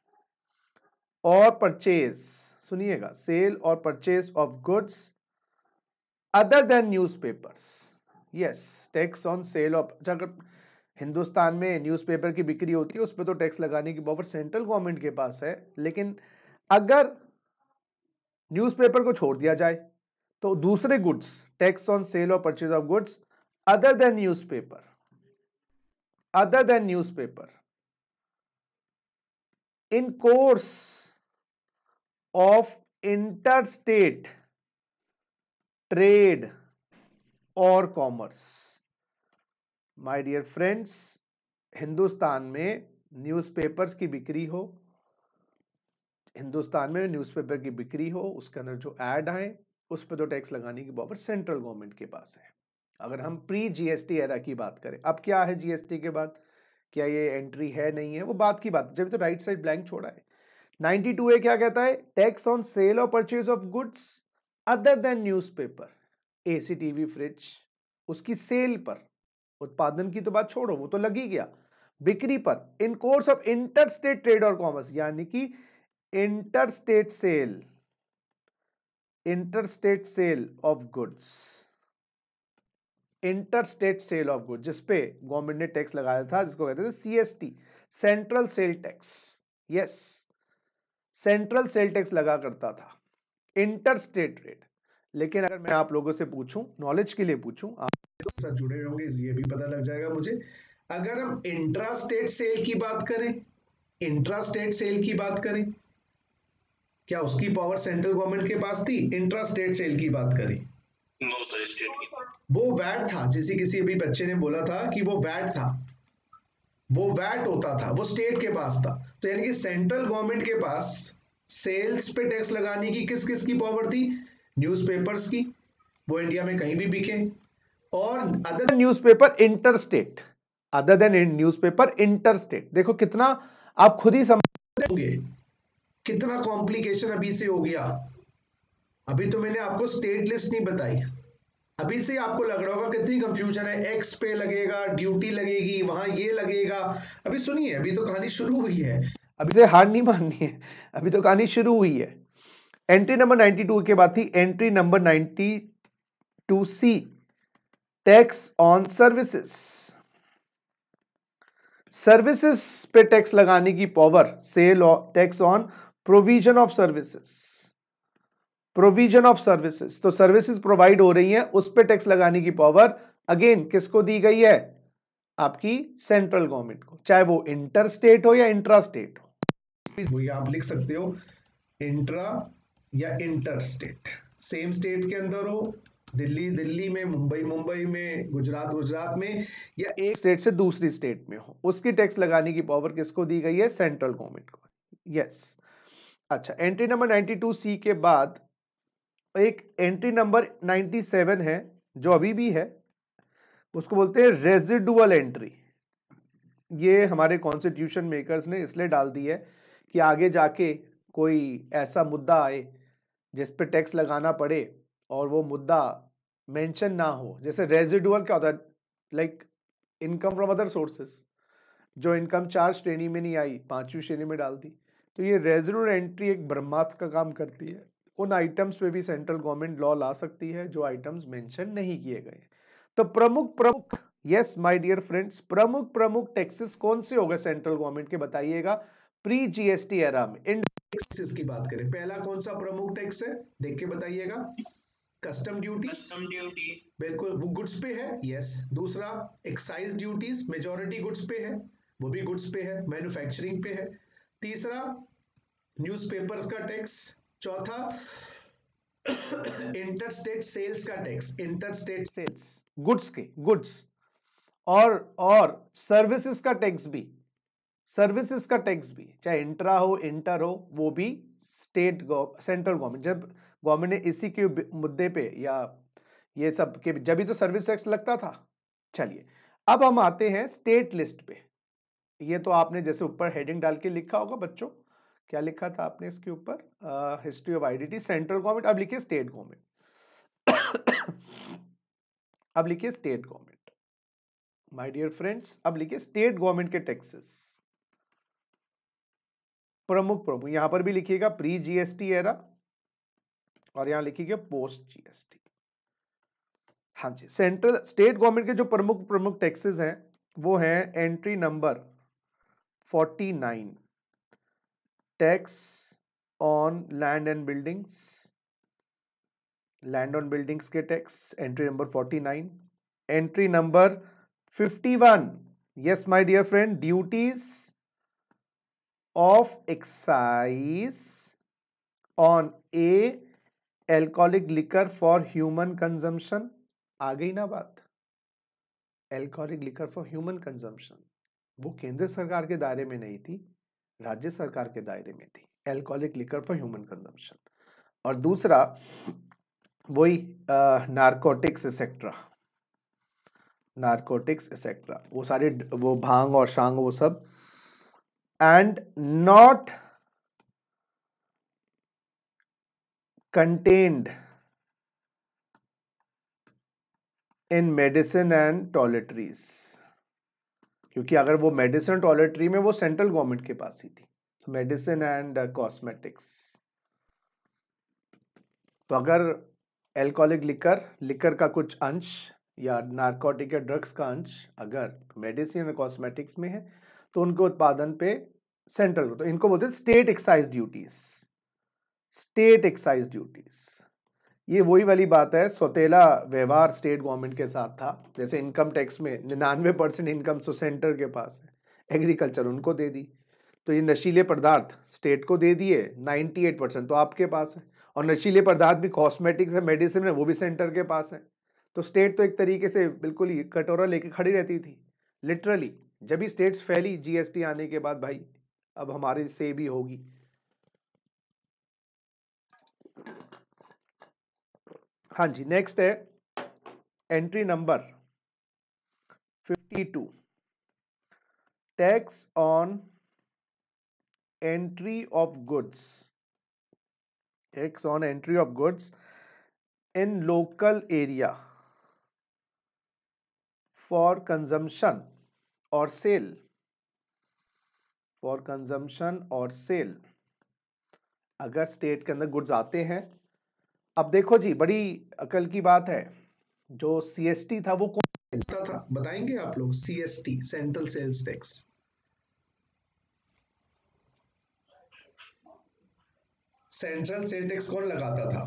और परचेज, सुनिएगा, सेल और purchase of goods other than newspapers, yes, tax on sale of, अगर हिंदुस्तान में न्यूज़पेपर की बिक्री होती है उस पर तो टैक्स लगाने की पावर सेंट्रल गवर्नमेंट के पास है, लेकिन अगर न्यूज़पेपर को छोड़ दिया जाए तो दूसरे गुड्स, टैक्स ऑन सेल और purchase of goods other than newspaper, in course of interstate trade और commerce. My dear friends, Hindustan में न्यूज़पेपर्स की बिक्री हो, उसके अंदर जो ऐड आए उस पर तो टैक्स लगाने की पावर सेंट्रल गवर्नमेंट के पास है। अगर हम प्री जीएसटी एरा की बात करें, अब क्या है जीएसटी के बाद, क्या ये एंट्री है नहीं है, वो बात की बात, जब तो राइट साइड ब्लैंक छोड़ा है। 92A क्या कहता है? टैक्स ऑन सेल और purchase of goods other than newspaper, AC TV fridge, उसकी सेल पर, उत्पादन की तो बात छोड़ो, वो तो लग ही गया, बिक्री पर, in course of interstate trade और कॉमर्स, यानी कि इंटरस्टेट सेल ऑफ गुड्स, जिसपे गवर्नमेंट ने टैक्स लगाया था, जिसको कहते थे CST, central sale tax, yes, central sale tax लगा करता था इंटरस्टेट ट्रेड। लेकिन अगर मैं आप लोगों से पूछूं, नॉलेज के लिए पूछूं, आप साथ जुड़े होंगे, ये भी पता लग जाएगा मुझे। अगर हम इंट्रास्टेट सेल की बात करें, क्या उसकी पावर सेंट्रल गवर्नमेंट के पास थी? इंट्रास्टेट सेल की बात करें, नो सर, स्टेट की बात। वो वैट था, जैसे किसी अभी बच्चे ने बोला था कि वो वैट होता था, वो स्टेट के पास था। तो यानी कि सेंट्रल गवर्नमेंट के पास सेल्स पे टैक्स लगाने की किस की पावर थी? न्यूज़पेपर्स की, वो इंडिया में कहीं भी बिके, और other newspaper interstate, other than in newspaper inter state. देखो कितना आप खुद ही समझ होंगे, कितना कॉम्प्लिकेशन अभी से हो गया। अभी तो मैंने आपको स्टेट लिस्ट नहीं बताई, अभी से आपको लग रहा होगा कितनी कंफ्यूजन है, एक्स पे लगेगा, ड्यूटी लगेगी, वहां ये लगेगा। अभी सुनिए, अभी तो कहानी शुरू हुई है, अभी से हार नहीं माननी है, अभी तो कहानी शुरू हुई है। एंट्री नंबर 92 के बाद थी entry number 92C, tax on services. Services पे टैक्स लगाने की power, sale tax on provision of services, provision of services. तो सर्विसेज प्रोवाइड हो रही हैं, उस पे टैक्स लगाने की पावर अगेन किसको दी गई है? आपकी सेंट्रल गवर्नमेंट को, चाहे वो इंटर स्टेट हो या इंट्रा स्टेट हो। आप लिख सकते हो इंट्रा या इंटर स्टेट, सेम स्टेट के अंदर हो, दिल्ली दिल्ली में, मुंबई मुंबई में, गुजरात गुजरात में, या एक स्टेट से दूसरी स्टेट में हो, उसकी टैक्स लगाने की पावर किसको दी गई है? सेंट्रल गवर्नमेंट को। यस। अच्छा, एंट्री नंबर 92C के बाद एक एंट्री नंबर 97 है जो अभी भी है, उसको बोलते हैं रेजिडुअल एंट्री। ये हमारे कॉन्स्टिट्यूशन मेकर्स ने इसलिए डाल दी है कि आगे जाके कोई ऐसा मुद्दा आए जिस पे टैक्स लगाना पड़े और वो मुद्दा मेंशन ना हो। जैसे रेजिडुअल क्या होता है? Like income from other sources, जो इनकम 4 श्रेणी में नहीं आई, 5वीं श्रेणी में डाल दी। तो ये रेजिडुअल एंट्री एक ब्रह्मास्त्र का काम करती है। उन आइटम्स पे भी सेंट्रल गवर्नमेंट लॉ ला सकती है जो आइटम्स मेंशन नहीं किए गए। तो प्रमुख यस माय डियर फ्रेंड्स, प्रमुख टैक्सेस कौन से हो गए सेंट्रल गवर्नमेंट के? बताइएगा प्री जीएसटी एरा में। इन टैक्सेस की बात करें, पहला कौन सा प्रमुख टैक्स है, देख के बताइएगा। कस्टम ड्यूटी, कस्टम ड्यूटी, बिल्कुल वो गुड्स पे है, यस। दूसरा एक्साइज ड्यूटीज, मेजॉरिटी गुड्स पे है, वो भी गुड्स पे है, मैन्युफैक्चरिंग पे है। तीसरा न्यूज़पेपर्स का टैक्स। चौथा इंटर स्टेट सेल्स का tax, inter state sales goods के, गुड्स और सर्विसेज का टैक्स भी, सर्विसेज का टैक्स भी, चाहे इंट्रा हो इंटर हो, वो भी स्टेट सेंट्रल गवर्नमेंट। जब गवर्नमेंट ने इसी के मुद्दे पे या ये सब के जब भी तो सर्विस टैक्स लगता था। चलिए अब हम आते हैं स्टेट लिस्ट पे। ये तो आपने जैसे ऊपर हेडिंग डाल के लिखा होगा बच्चों, क्या लिखा था आपने इसके ऊपर? History of identity, central government. अब लिखिए स्टेट गवर्नमेंट। अब लिखिए state government my dear friends, अब लिखिए स्टेट गवर्नमेंट के टैक्सेस प्रमुख। यहां पर भी लिखिएगा प्री जीएसटी एरा और यहां लिखिएगा पोस्ट जीएसटी। हाँ जी, सेंट्रल स्टेट गवर्नमेंट के जो प्रमुख टैक्सेस हैं वो हैं entry number 49, tax on land and buildings, land on buildings के tax, entry number 49। Entry number 51, yes my dear friend, duties of excise on a alcoholic liquor for human consumption. आ गई ना बात? Alcoholic liquor for human consumption वो केंद्र सरकार के दायरे में नहीं थी, राज्य सरकार के दायरे में थी, alcoholic liquor for human consumption. और दूसरा वही नारकोटिक्स एक्सेट्रा, नारकोटिक्स एक्सेट्रा, वो सारे वो भांग और शांग वो सब। And not contained in medicine and toiletries, क्योंकि अगर वो मेडिसिन टॉयलेटरी में वो सेंट्रल गवर्नमेंट के पास ही थी, तो मेडिसिन एंड कॉस्मेटिक्स। तो अगर एल्कोहलिक लिकर का कुछ अंश या नारकोटिक या ड्रग्स का अंश अगर मेडिसिन और कॉस्मेटिक्स में है तो उनके उत्पादन पे सेंट्रल, तो इनको बोलते हैं state excise duties, state excise duties. ये वही वाली बात है, सौतेला व्यवहार स्टेट गवर्नमेंट के साथ था। जैसे इनकम टैक्स में 99% इनकम तो सेंटर के पास है, एग्रीकल्चर उनको दे दी, तो ये नशीले पदार्थ स्टेट को दे दिए, 98% तो आपके पास है। और नशीले पदार्थ भी कॉस्मेटिक्स है, मेडिसिन है, वो भी सेंटर के पास है। तो स्टेट तो एक तरीके से बिल्कुल ही कटोरा लेके खड़ी रहती थी लिटरली। जब भी स्टेट्स फैली जीएसटी आने के बाद, भाई अब हमारे से भी होगी। हाँ जी, नेक्स्ट है entry number 52, tax on entry of goods, tax on entry of goods in local area for consumption और सेल, फॉर कंजम्पशन और सेल। अगर स्टेट के अंदर गुड्स आते हैं, अब देखो जी बड़ी अकल की बात है, जो सीएसटी था वो कौन था बताएंगे आप लोग? CST, central sales tax. Central sale tax कौन लगाता था?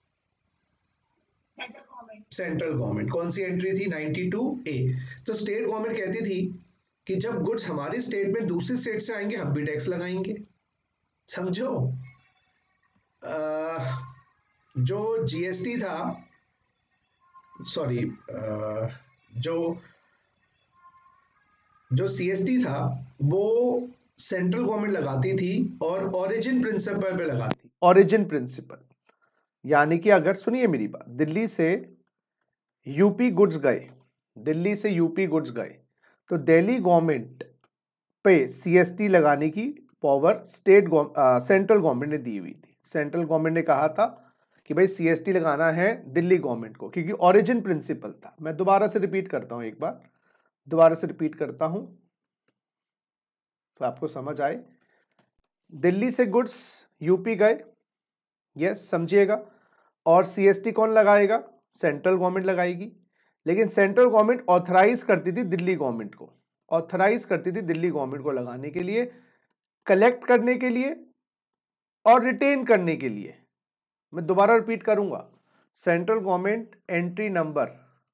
Central government. कौन सी एंट्री थी? 92A। तो स्टेट गवर्नमेंट कहती थी कि जब गुड्स हमारे स्टेट में दूसरी स्टेट से आएंगे हम भी टैक्स लगाएंगे। समझो, जो जीएसटी था, सॉरी, जो सीएसटी था वो सेंट्रल गवर्नमेंट लगाती थी और ओरिजिन प्रिंसिपल पे लगाती थी। ओरिजिन प्रिंसिपल, यानी कि अगर सुनिए मेरी बात, दिल्ली से यूपी गुड्स गए, दिल्ली से यूपी गुड्स गए, तो दिल्ली गवर्नमेंट पे सीएसटी लगाने की पावर सेंट्रल गवर्नमेंट ने दी हुई थी। सेंट्रल गवर्नमेंट ने कहा था कि भाई सीएसटी लगाना है दिल्ली गवर्नमेंट को, क्योंकि ओरिजिन प्रिंसिपल था। मैं दोबारा से रिपीट करता हूं, एक बार दोबारा से रिपीट करता हूं तो आपको समझ आए। दिल्ली से गुड्स यूपी गए, यस समझिएगा, और सीएसटी कौन लगाएगा? सेंट्रल गवर्नमेंट लगाएगी। लेकिन सेंट्रल गवर्नमेंट ऑथराइज करती थी दिल्ली गवर्नमेंट को, ऑथराइज करती थी दिल्ली गवर्नमेंट को लगाने के लिए, कलेक्ट करने के लिए और रिटेन करने के लिए। मैं दोबारा रिपीट करूंगा, central government entry number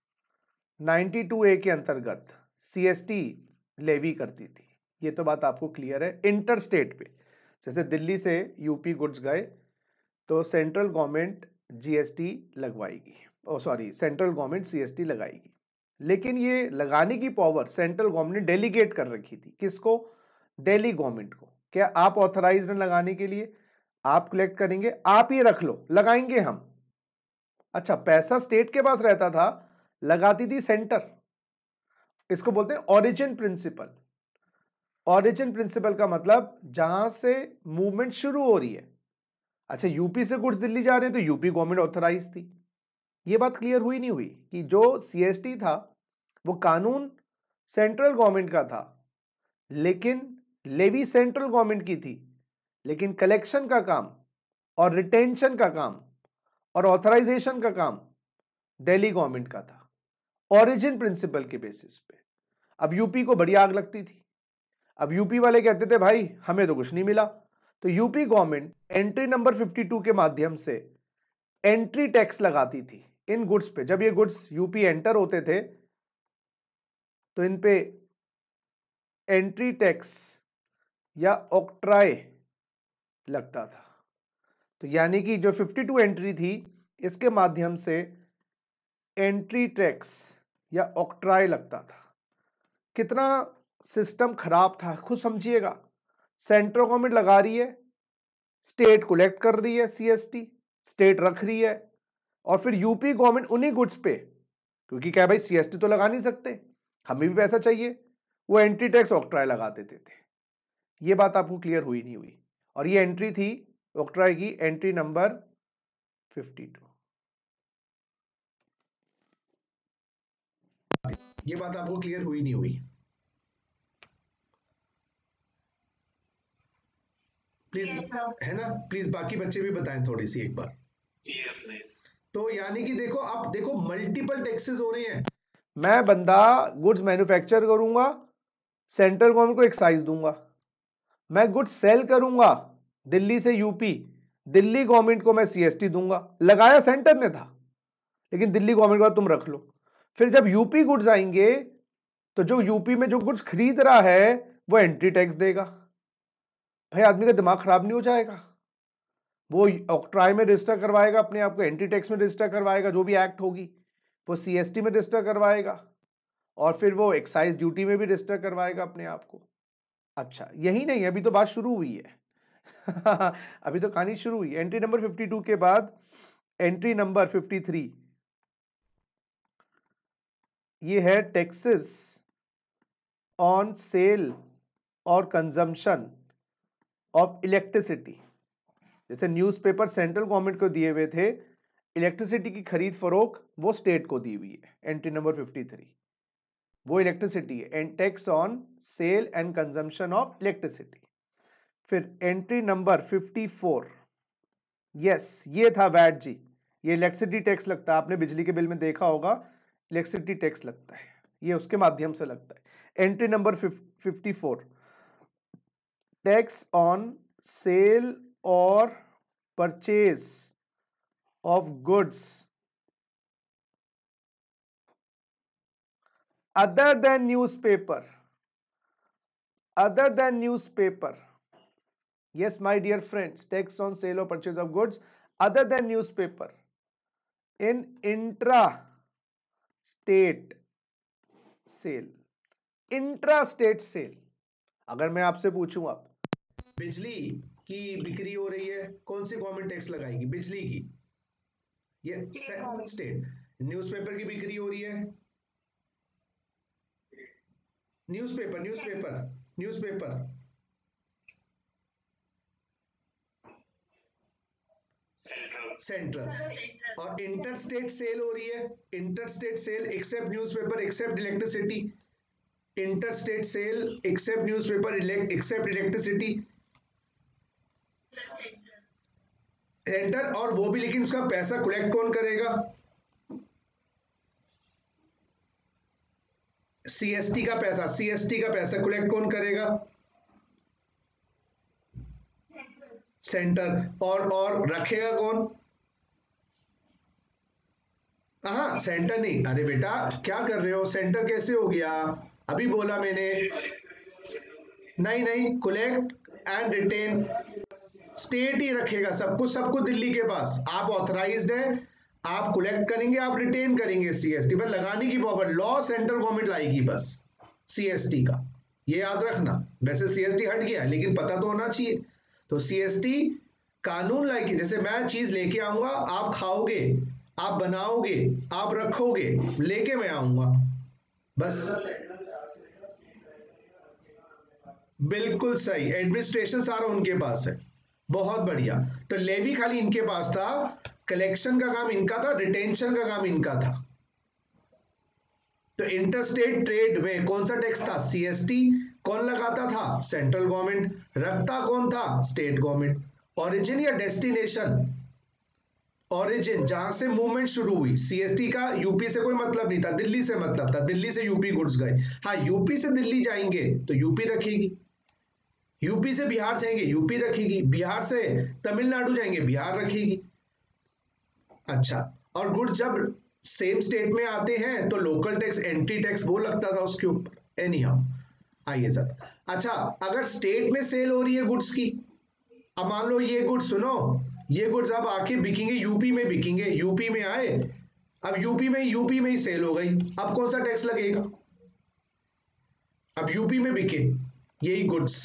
92A के अंतर्गत सीएसटी लेवी करती थी। ये तो बात आपको क्लियर है। इंटर स्टेट पे जैसे दिल्ली से यूपी गुड्स गए तो सेंट्रल गवर्नमेंट जीएसटी लगवाएगी, oh sorry central government CST लगाएगी। लेकिन ये लगाने की पावर सेंट्रल गवर्नमेंट ने डेलीगेट कर रखी थी। किसको? दिल्ली गवर्नमेंट को। क्या आप ऑथराइज्ड हैं लगाने के लिए? आप कलेक्ट करेंगे, आप ये रख लो, लगाएंगे हम। अच्छा, पैसा स्टेट के पास रहता था, लगाती थी सेंटर। इसको बोलते हैं ओरिजिन प्रिंसिपल। ओरिजिन प्रिंसिपल का मतलब जहां से मूवमेंट शुरू हो रही है। अच्छा, यूपी से गुड्स दिल्ली जा रहे हैं तो यूपी गवर्नमेंट ऑथराइज थी। ये बात क्लियर हुई नहीं हुई कि जो सीएसटी था वो कानून सेंट्रल गवर्नमेंट का था, लेकिन लेवी सेंट्रल गवर्नमेंट की थी, लेकिन कलेक्शन का काम और रिटेंशन का काम और ऑथराइजेशन का काम दिल्ली गवर्नमेंट का था, ओरिजिन प्रिंसिपल के बेसिस पे। अब यूपी को बड़ी आग लगती थी। अब यूपी वाले कहते थे भाई हमें तो कुछ नहीं मिला, तो यूपी गवर्नमेंट एंट्री नंबर 52 के माध्यम से एंट्री टैक्स लगाती थी इन गुड्स पे। जब ये गुड्स यूपी एंटर होते थे तो इन पे एंट्री टैक्स या ऑक्ट्राई लगता था। तो यानी कि जो 52 एंट्री थी इसके माध्यम से एंट्री टैक्स या ऑक्ट्राई लगता था। कितना सिस्टम खराब था, खुद समझिएगा। सेंट्रल गवर्नमेंट लगा रही है, स्टेट कलेक्ट कर रही है सीएसटी, स्टेट रख रही है, और फिर यूपी गवर्नमेंट उन्हीं गुड्स पे, क्योंकि क्या भाई सीएसटी तो लगा नहीं सकते, हमें भी पैसा चाहिए, वो एंट्री टैक्स ऑक्ट्राई लगा देते थे। ये बात आपको क्लियर हुई नहीं हुई? और ये एंट्री थी ऑक्ट्राई की एंट्री नंबर 52। ये बात आपको क्लियर हुई नहीं हुई? प्लीज है ना, प्लीज बाकी बच्चे भी बताएं थोड़ी सी एक बार। तो यानी कि देखो, आप देखो मल्टीपल टैक्सेस हो रहे हैं। मैं बंदा गुड्स मैन्युफैक्चर करूंगा, सेंट्रल गवर्नमेंट को एक्साइज दूंगा। मैं गुड्स सेल करूंगा दिल्ली से यूपी, दिल्ली गवर्नमेंट को मैं सीएसटी दूंगा। लगाया सेंटर ने था, लेकिन दिल्ली गवर्नमेंट को तुम रख लो। फिर जब यूपी गुड्स आएंगे तो जो यूपी में जो गुड्स खरीद रहा है वो एंट्री टैक्स देगा। भाई आदमी का दिमाग खराब नहीं हो जाएगा? वो ऑक्ट्राई में रजिस्टर करवाएगा अपने आप को, एंट्री टैक्स में रजिस्टर करवाएगा, जो भी एक्ट होगी वो सीएसटी में रजिस्टर करवाएगा, और फिर वो एक्साइज ड्यूटी में भी रजिस्टर करवाएगा अपने आप को। अच्छा, यही नहीं, अभी तो बात शुरू हुई है। अभी तो कहानी शुरू हुई। एंट्री नंबर 52 के बाद एंट्री नंबर 53, ये है टैक्सेस ऑन सेल और कंजम्पशन ऑफ इलेक्ट्रिसिटी। जैसे न्यूज़पेपर सेंट्रल गवर्नमेंट को दिए हुए थे, इलेक्ट्रिसिटी की खरीद फरोख्त वो स्टेट को दी हुई है। एंट्री नंबर 53 वो इलेक्ट्रिसिटी है, and tax on sale and consumption of electricity. फिर एंट्री नंबर 54, यस ये था वैट जी, ये इलेक्ट्रिसिटी टैक्स लगता है, आपने बिजली के बिल में देखा होगा इलेक्ट्रिसिटी टैक्स लगता है, ये उसके माध्यम से लगता है। Entry number 54, tax on sale और purchase of goods other than newspaper, other than newspaper. Yes, my dear friends, tax on sale or purchase of goods other than newspaper in intra state sale, intra state sale। अगर मैं आपसे पूछूं, आप बिजली की बिक्री हो रही है, कौन सी गवर्नमेंट टैक्स लगाएगी? बिजली की, ये स्टेट। न्यूज़पेपर की बिक्री हो रही है, न्यूज़पेपर न्यूज़पेपर न्यूज़पेपर सेंट्रल। और इंटर स्टेट सेल हो रही है, inter state sale except newspaper except electricity, inter state sale except newspaper except electricity, centre. और वो भी, लेकिन उसका पैसा कलेक्ट कौन करेगा? सीएसटी का पैसा, सीएसटी का पैसा कलेक्ट कौन करेगा? सेंटर। और रखेगा कौन? हाँ, सेंटर नहीं। अरे बेटा क्या कर रहे हो, सेंटर कैसे हो गया? अभी बोला मैंने, नहीं नहीं, कलेक्ट एंड रिटेन स्टेट ही रखेगा सब कुछ दिल्ली के पास। आप ऑथराइज्ड है, आप कलेक्ट करेंगे, आप रिटेन करेंगे। सीएसटी पर लगाने की पावर लॉ सेंट्रल गवर्नमेंट लाएगी बस, सीएसटी का, ये याद रखना। वैसे सीएसटी हट गया है, लेकिन पता तो होना चाहिए। तो सीएसटी कानून लाएगी। जैसे मैं चीज लेके आऊंगा, आप खाओगे, आप बनाओगे, आप रखोगे, लेके मैं आऊंगा बस। बिल्कुल सही, एडमिनिस्ट्रेशन सारा उनके पास है। बहुत बढ़िया। तो लेवी खाली इनके पास था, कलेक्शन का काम इनका था, रिटेंशन का काम इनका था। तो इंटरस्टेट ट्रेड में कौन सा टैक्स था? सीएसटी। कौन लगाता था? Central government. रखता कौन था? State government. ओरिजिन या डेस्टिनेशन? ओरिजिन, जहां से मूवमेंट शुरू हुई। सीएसटी का यूपी से कोई मतलब नहीं था, दिल्ली से मतलब था, दिल्ली से यूपी गुड्स गए। हाँ, यूपी से दिल्ली जाएंगे तो यूपी रखेगी, यूपी से बिहार जाएंगे यूपी रखेगी, बिहार से तमिलनाडु जाएंगे बिहार रखेगी। अच्छा, और गुड्स जब सेम स्टेट में आते हैं तो लोकल टैक्स, एंट्री टैक्स वो लगता था उसके ऊपर। एनी हाउ, आइए सर। अच्छा, अगर स्टेट में सेल हो रही है गुड्स की, अब मान लो ये गुड्स, सुनो, ये गुड्स अब आके बिकेंगे यूपी में, बिकेंगे यूपी में आए, अब यूपी में ही सेल हो गई, अब कौन सा टैक्स लगेगा? अब यूपी में बिके यही गुड्स,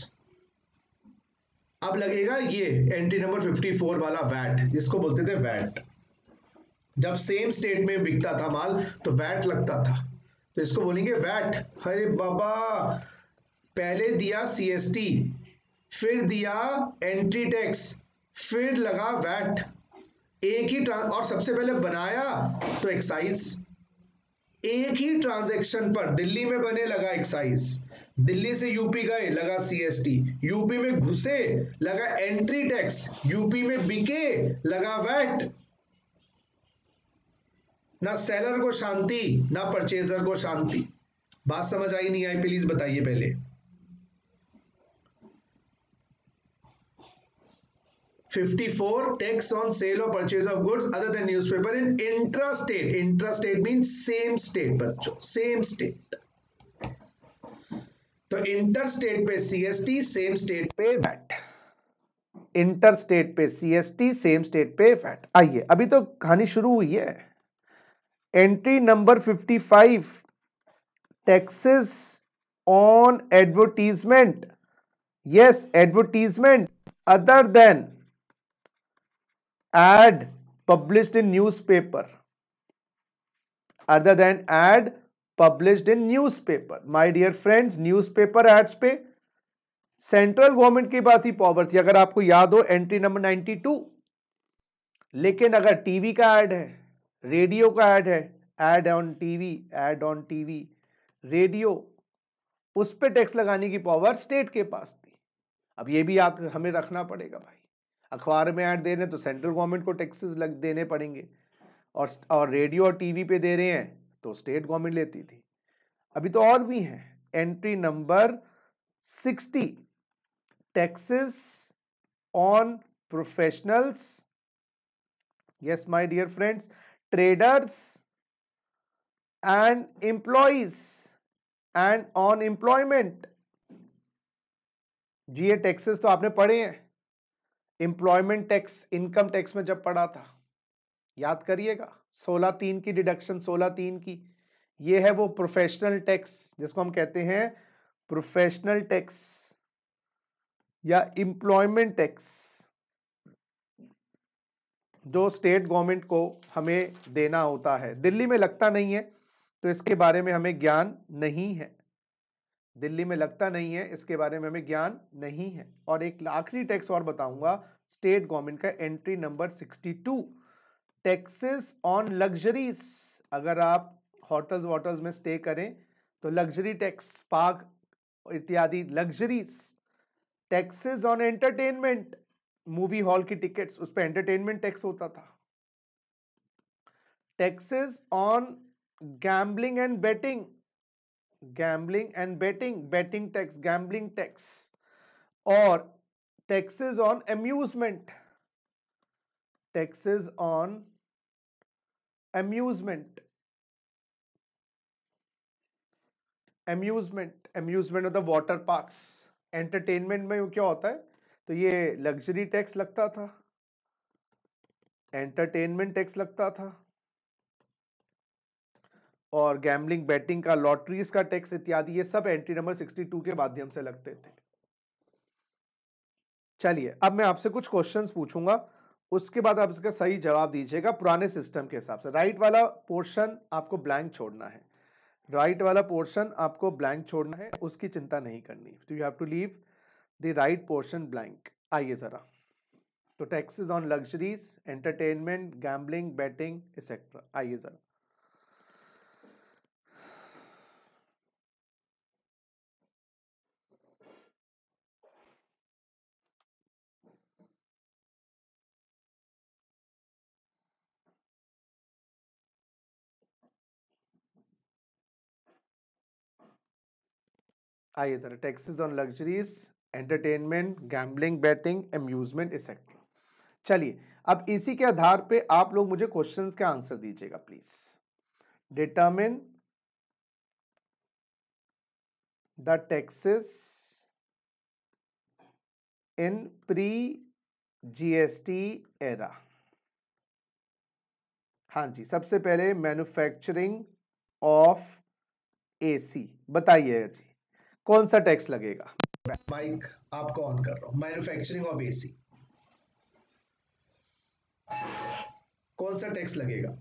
अब लगेगा ये एंट्री नंबर 54 वाला वैट, जिसको बोलते थे वैट। जब सेम स्टेट में बिकता था माल तो वैट लगता था, तो इसको बोलेंगे वैट। अरे बाबा, पहले दिया सीएसटी, फिर दिया एंट्री टैक्स, फिर लगा वैट, एक ही और सबसे पहले बनाया तो एक्साइज। एक ही ट्रांजैक्शन पर दिल्ली में बने लगा एक्साइज, दिल्ली से यूपी गए लगा सीएसटी, यूपी में घुसे लगा एंट्री टैक्स, यूपी में बिके लगा वैट। ना सेलर को शांति, ना परचेजर को शांति। बात समझ आई नहीं आई, प्लीज बताइए पहले। 54 टैक्स ऑन सेल और purchase of goods other than newspaper in intrastate. Intrastate means same state बच्चों, सेम स्टेट। तो इंटर स्टेट पे सीएसटी, सेम स्टेट पे वैट। इंटर स्टेट पे सीएसटी, सेम स्टेट पे वैट। आइए, अभी तो कहानी शुरू हुई है। Entry number 55, taxes on advertisement. Yes, advertisement other than ad published in newspaper, other than ad published in newspaper। my dear friends, newspaper ads पे सेंट्रल गवर्नमेंट के पास ही पावर थी, अगर आपको याद हो एंट्री नंबर 92। लेकिन अगर टीवी का ऐड है, रेडियो का ऐड है, ऐड ऑन टीवी, रेडियो, उस पे टैक्स लगाने की पावर स्टेट के पास थी। अब ये भी याद हमें रखना पड़ेगा भाई, अखबार में ऐड दे रहे हैं तो सेंट्रल गवर्नमेंट को टैक्सेस देने पड़ेंगे, और रेडियो और टीवी पे दे रहे हैं तो स्टेट गवर्नमेंट लेती थी। अभी तो और भी है, entry number 60, taxes on professionals, yes my dear friends, traders and employees and on employment। जी ये टैक्सेस तो आपने पढ़े हैं, एम्प्लॉयमेंट टैक्स इनकम टैक्स में जब पढ़ा था, याद करिएगा 16(3) की डिडक्शन, 16(3) की, ये है वो प्रोफेशनल टैक्स जिसको हम कहते हैं प्रोफेशनल टैक्स या एम्प्लॉयमेंट टैक्स, जो स्टेट गवर्नमेंट को हमें देना होता है। दिल्ली में लगता नहीं है तो इसके बारे में हमें ज्ञान नहीं है, दिल्ली में लगता नहीं है, इसके बारे में हमें ज्ञान नहीं है। और एक आखिरी टैक्स और बताऊंगा स्टेट गवर्नमेंट का, entry number 62, taxes on luxuries. अगर आप होटल्स वोटल्स में स्टे करें तो लग्जरी टैक्स, स्पा इत्यादि luxuries. Taxes on entertainment, movie hall की टिकट्स, उस पर एंटरटेनमेंट टैक्स होता था। Taxes on gambling and betting, betting tax, gambling tax. और taxes on amusement, taxes on amusement, amusement मतलब वाटर पार्क्स। एंटरटेनमेंट में क्या होता है, तो ये लग्जरी टैक्स लगता था, एंटरटेनमेंट टैक्स लगता था, और गैम्बलिंग, बैटिंग का, लॉटरीज का टैक्स इत्यादि, ये सब एंट्री नंबर 62 के माध्यम से लगते थे। चलिए अब मैं आपसे कुछ क्वेश्चंस पूछूंगा, उसके बाद आप इसका सही जवाब दीजिएगा पुराने सिस्टम के हिसाब से। राइट वाला पोर्शन आपको ब्लैंक छोड़ना है, राइट वाला पोर्शन आपको ब्लैंक छोड़ना है, उसकी चिंता नहीं करनी, तो you have to leave the right portion blank. आइए जरा, तो taxes on luxuries, entertainment, gambling, betting etcetera, आइए जरा। आइए जरा, taxes on luxuries, entertainment, gambling, betting, amusement etcetera. चलिए अब इसी के आधार पे आप लोग मुझे क्वेश्चंस के आंसर दीजिएगा please. Determine the taxes in pre GST era. हाँ जी, सबसे पहले मैन्युफैक्चरिंग ऑफ एसी, बताइए जी कौन सा टैक्स लगेगा। माइक आपको ऑन कर रहा हूं। मैन्युफैक्चरिंग ऑफ एसी, कौन सा टैक्स लगेगा?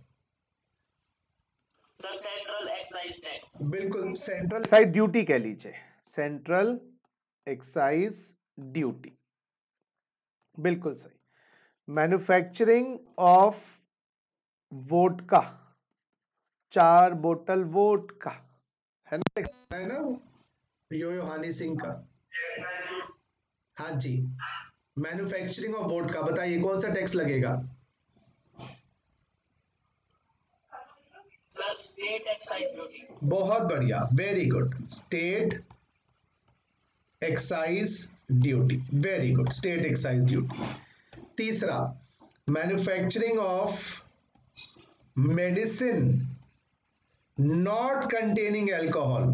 Sir central excise tax. बिल्कुल, सेंट्रल एक्साइज ड्यूटी कह लीजिए, सेंट्रल एक्साइज ड्यूटी, बिल्कुल सही। मैन्युफैक्चरिंग ऑफ वोडका, 4 बोतल वोडका, है ना, यो हानी सिंह का। हाँ जी, मैन्युफैक्चरिंग ऑफ वोडका, बताइए कौन सा टैक्स लगेगा? Sir state excise duty. बहुत बढ़िया, very good, state excise duty, very good, state excise duty. तीसरा, manufacturing of medicine not containing alcohol,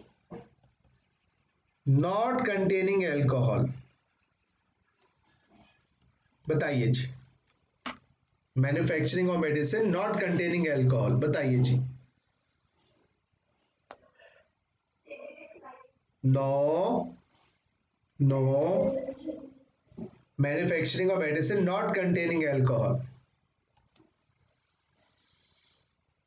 not containing alcohol, बताइए जी। Manufacturing of medicine not containing alcohol, बताइए जी। No, no, manufacturing of medicine not containing alcohol.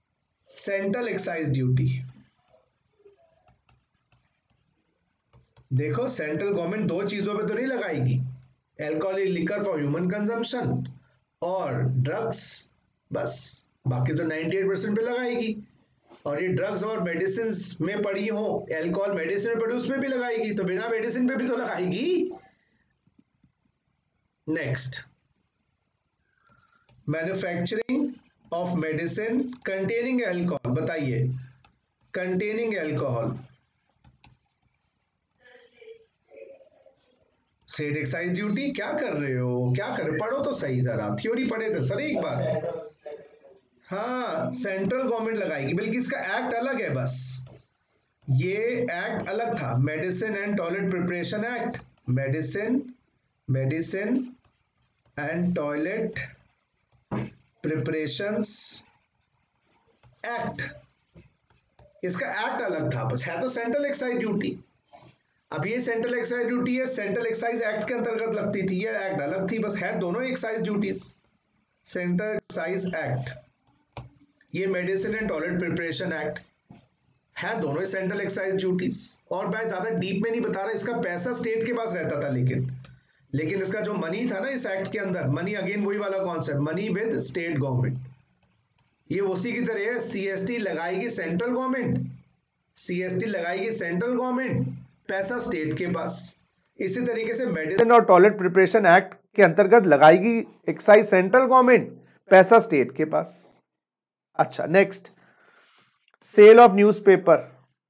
Central excise duty, देखो central government दो चीजों पे तो नहीं लगाएगी, alcoholic liquor for human consumption और ड्रग्स, बस। बाकी तो 98% पे लगाएगी। और ये ड्रग्स और मेडिसिन में पड़ी हो, अल्कोहल मेडिसिन में पड़ी उसमें भी लगाएगी, तो बिना मेडिसिन पे भी तो लगाएगी। Next, manufacturing of medicine containing alcohol, बताइए containing alcohol, state excise duty. क्या कर रहे हो, क्या कर रहे हो? पढ़ो तो सही, जरा थ्योरी पढ़े थे सर एक बार। हाँ, सेंट्रल गवर्नमेंट लगाएगी, बल्कि इसका एक्ट अलग है बस, ये एक्ट अलग था, medicine and toilet preparation act, medicine and toilet preparations act, इसका एक्ट अलग था बस, है तो सेंट्रल एक्साइज ड्यूटी। अब ये सेंट्रल एक्साइज ड्यूटी है, सेंट्रल एक्साइज एक्ट के अंतर्गत लगती थी, ये एक्ट अलग थी बस, है दोनों excise duties. Central excise act, ये medicine and toilet preparation act, है दोनों सेंट्रल एक्साइज ड्यूटीज। और मैं ज्यादा डीप में नहीं बता रहा, इसका पैसा स्टेट के पास रहता था, लेकिन इसका जो मनी था ना इस एक्ट के अंदर, मनी अगेन वही वाला concept, money with state government, ये उसी की तरह है। सीएसटी लगाएगी सेंट्रल गवर्नमेंट, सीएसटी लगाएगी सेंट्रल गवर्नमेंट, पैसा स्टेट के पास। इसी तरीके से मेडिसिन और टॉयलेट प्रिपरेशन एक्ट के अंतर्गत लगाएगी एक्साइज सेंट्रल गवर्नमेंट, पैसा स्टेट के पास। अच्छा, नेक्स्ट, सेल ऑफ न्यूज़पेपर,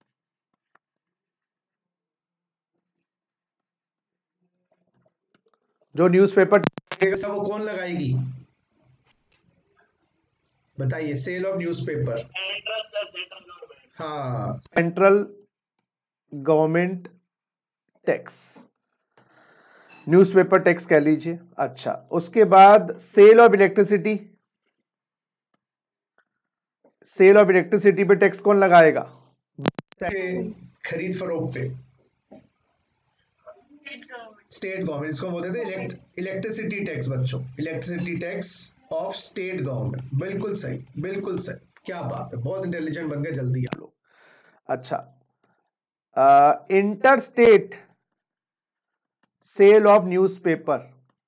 जो न्यूज़पेपर वो कौन लगाएगी, बताइए, सेल ऑफ न्यूज़पेपर। हाँ, central government tax, newspaper tax कह लीजिए। अच्छा, उसके बाद sale of electricity, sale of electricity पे टैक्स कौन लगाएगा? खरीद फरोख्त पे स्टेट गवर्नमेंट, इसको बोलते थे इलेक्ट्रिसिटी टैक्स बच्चों, electricity tax of state government. बिल्कुल सही, बिल्कुल सही, क्या बात है, बहुत इंटेलिजेंट बन गए जल्दी आप लोग। अच्छा, inter state sale of newspaper,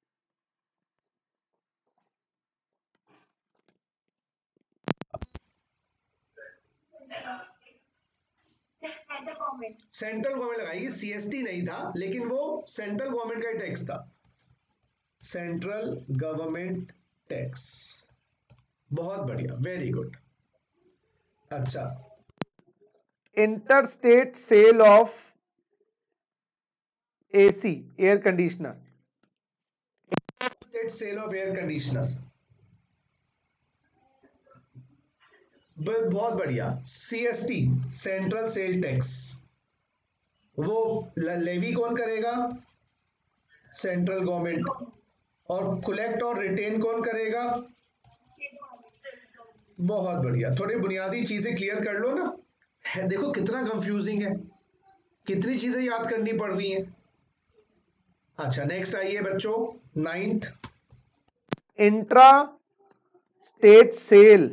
central government लगाएगी, सीएसटी नहीं था, लेकिन वो सेंट्रल गवर्नमेंट का ही टैक्स था, सेंट्रल गवर्नमेंट टैक्स। बहुत बढ़िया, वेरी गुड। अच्छा, inter state sale of AC, air conditioner, state sale of air conditioner, बहुत बढ़िया। सीएसटी, सेंट्रल सेल टैक्स, वो लेवी कौन करेगा, सेंट्रल गवर्नमेंट, और कलेक्ट और रिटेन कौन करेगा, बहुत बढ़िया। थोड़ी बुनियादी चीजें क्लियर कर लो ना, है देखो कितना कंफ्यूजिंग है, कितनी चीजें याद करनी पड़ रही हैं। अच्छा, नेक्स्ट आइए बच्चों, 9th, intra state sale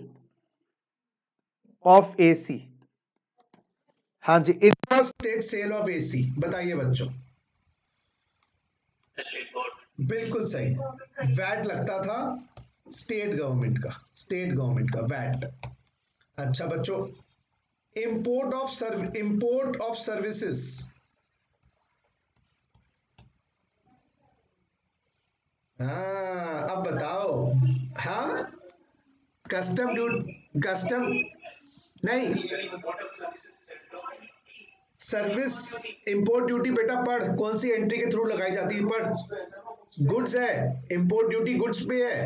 of AC. हाँ जी, intra state sale of AC, बताइए बच्चों। बिल्कुल सही, वैट लगता था स्टेट गवर्नमेंट का, स्टेट गवर्नमेंट का वैट। अच्छा बच्चों, इंपोर्ट ऑफ सर्विसेज, हाँ अब बताओ। हाँ, कस्टम ड्यूटी, कस्टम नहीं, सर्विस इंपोर्ट ड्यूटी बेटा पढ़, कौन सी एंट्री के थ्रू लगाई जाती है, पढ़। गुड्स है, इंपोर्ट ड्यूटी गुड्स पे है।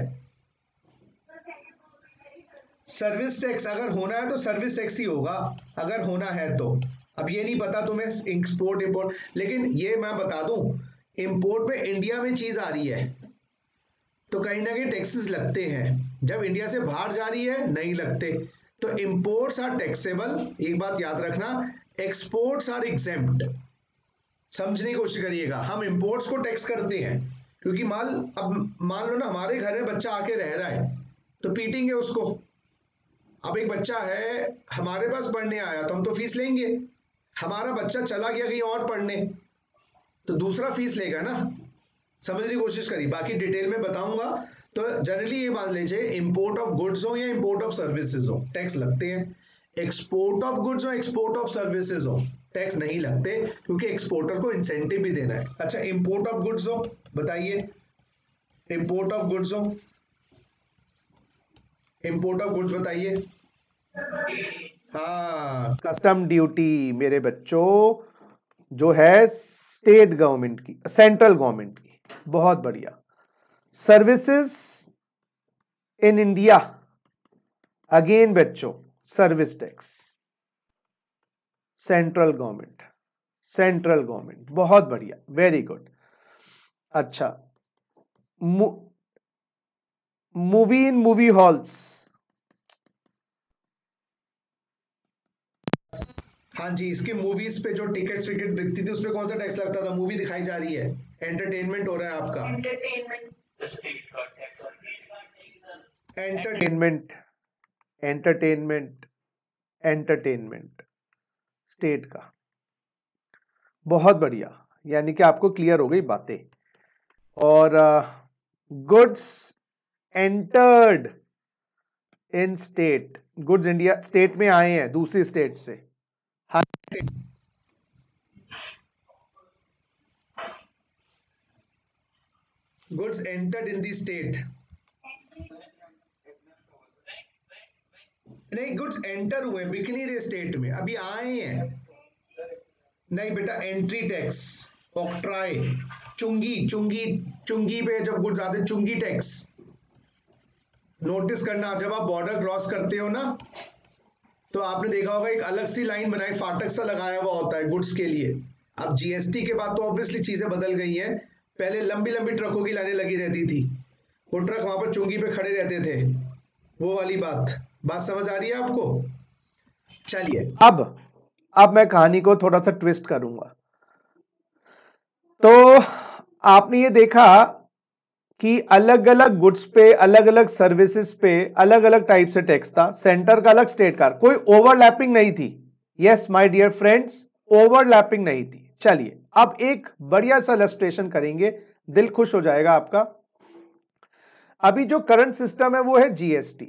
सर्विस टैक्स अगर होना है तो सर्विस टैक्स ही होगा, अगर होना है तो। अब ये नहीं पता तुम्हें एक्सपोर्ट इंपोर्ट, लेकिन ये मैं बता दूं, इंपोर्ट में इंडिया में चीज आ रही है तो कहीं ना कहीं टैक्सेस लगते हैं, जब इंडिया से बाहर जा रही है नहीं लगते। तो इंपोर्ट्स आर टैक्सेबल, एक बात याद रखना, एक्सपोर्ट्स आर एग्जेम्प्ट। समझने की कोशिश करिएगा, हम इंपोर्ट्स को टैक्स करते हैं क्योंकि अब मान लो ना हमारे घर में बच्चा आके रह रहा है तो पीटेंगे उसको। अब एक बच्चा है हमारे पास पढ़ने आया तो हम तो फीस लेंगे, हमारा बच्चा चला गया कहीं और पढ़ने तो दूसरा फीस लेगा ना, समझने की कोशिश करिए, बाकी डिटेल में बताऊंगा। तो जनरली ये मान लीजिए इंपोर्ट ऑफ गुड्स हो या इंपोर्ट ऑफ सर्विसेज हो टैक्स लगते हैं, एक्सपोर्ट ऑफ गुड्स हो एक्सपोर्ट ऑफ सर्विसेज हो टैक्स नहीं लगते, क्योंकि एक्सपोर्टर को इंसेंटिव भी देना है। अच्छा इंपोर्ट ऑफ गुड्स हो, बताइए इंपोर्ट ऑफ गुड्स हो, इंपोर्ट ऑफ गुड्स बताइए। हाँ कस्टम ड्यूटी मेरे बच्चों जो है स्टेट गवर्नमेंट की, सेंट्रल गवर्नमेंट की, बहुत बढ़िया। सर्विसेज इन इंडिया, अगेन बच्चों service tax, central government, central government, बहुत बढ़िया, वेरी गुड। अच्छा मूवी इन मूवी हॉल्स, हाँ जी, इसके मूवीज पे जो टिकट्स विकेट बिकती थी उस पे कौन सा टैक्स लगता था? मूवी दिखाई जा रही है, एंटरटेनमेंट हो रहा है आपका, एंटरटेनमेंट, एंटरटेनमेंट, एंटरटेनमेंट स्टेट का, बहुत बढ़िया, यानी कि आपको क्लियर हो गई बातें। और goods entered in state, goods India state में आए हैं दूसरी स्टेट से, goods entered in the state, नहीं गुड्स एंटर हुए, बिक नहीं रहे स्टेट में, अभी आए हैं। नहीं बेटा, एंट्री टैक्स, ऑक्ट्राई, चुंगी, चुंगी, चुंगी पे जब गुड्स आते, चुंगी टैक्स। नोटिस करना, जब आप बॉर्डर क्रॉस करते हो ना, तो आपने देखा होगा एक अलग सी लाइन बनाई, फाटक सा लगाया हुआ होता है गुड्स के लिए। अब जीएसटी के बाद तो ऑब्वियसली चीजें बदल गई हैं, पहले लंबी लंबी ट्रकों की लाइनें लगी रहती थी, वो ट्रक वहां पर चुंगी पे खड़े रहते थे, वो वाली बात समझ आ रही है आपको? चलिए अब मैं कहानी को थोड़ा सा ट्विस्ट करूंगा। तो आपने ये देखा कि अलग अलग गुड्स पे, अलग अलग सर्विसेज पे अलग अलग टाइप से टैक्स था, सेंटर का अलग, स्टेट का, कोई ओवरलैपिंग नहीं थी। Yes my dear friends, overlapping नहीं थी। चलिए अब एक बढ़िया सा इलस्ट्रेशन करेंगे, दिल खुश हो जाएगा आपका। अभी जो करंट सिस्टम है वो है जीएसटी।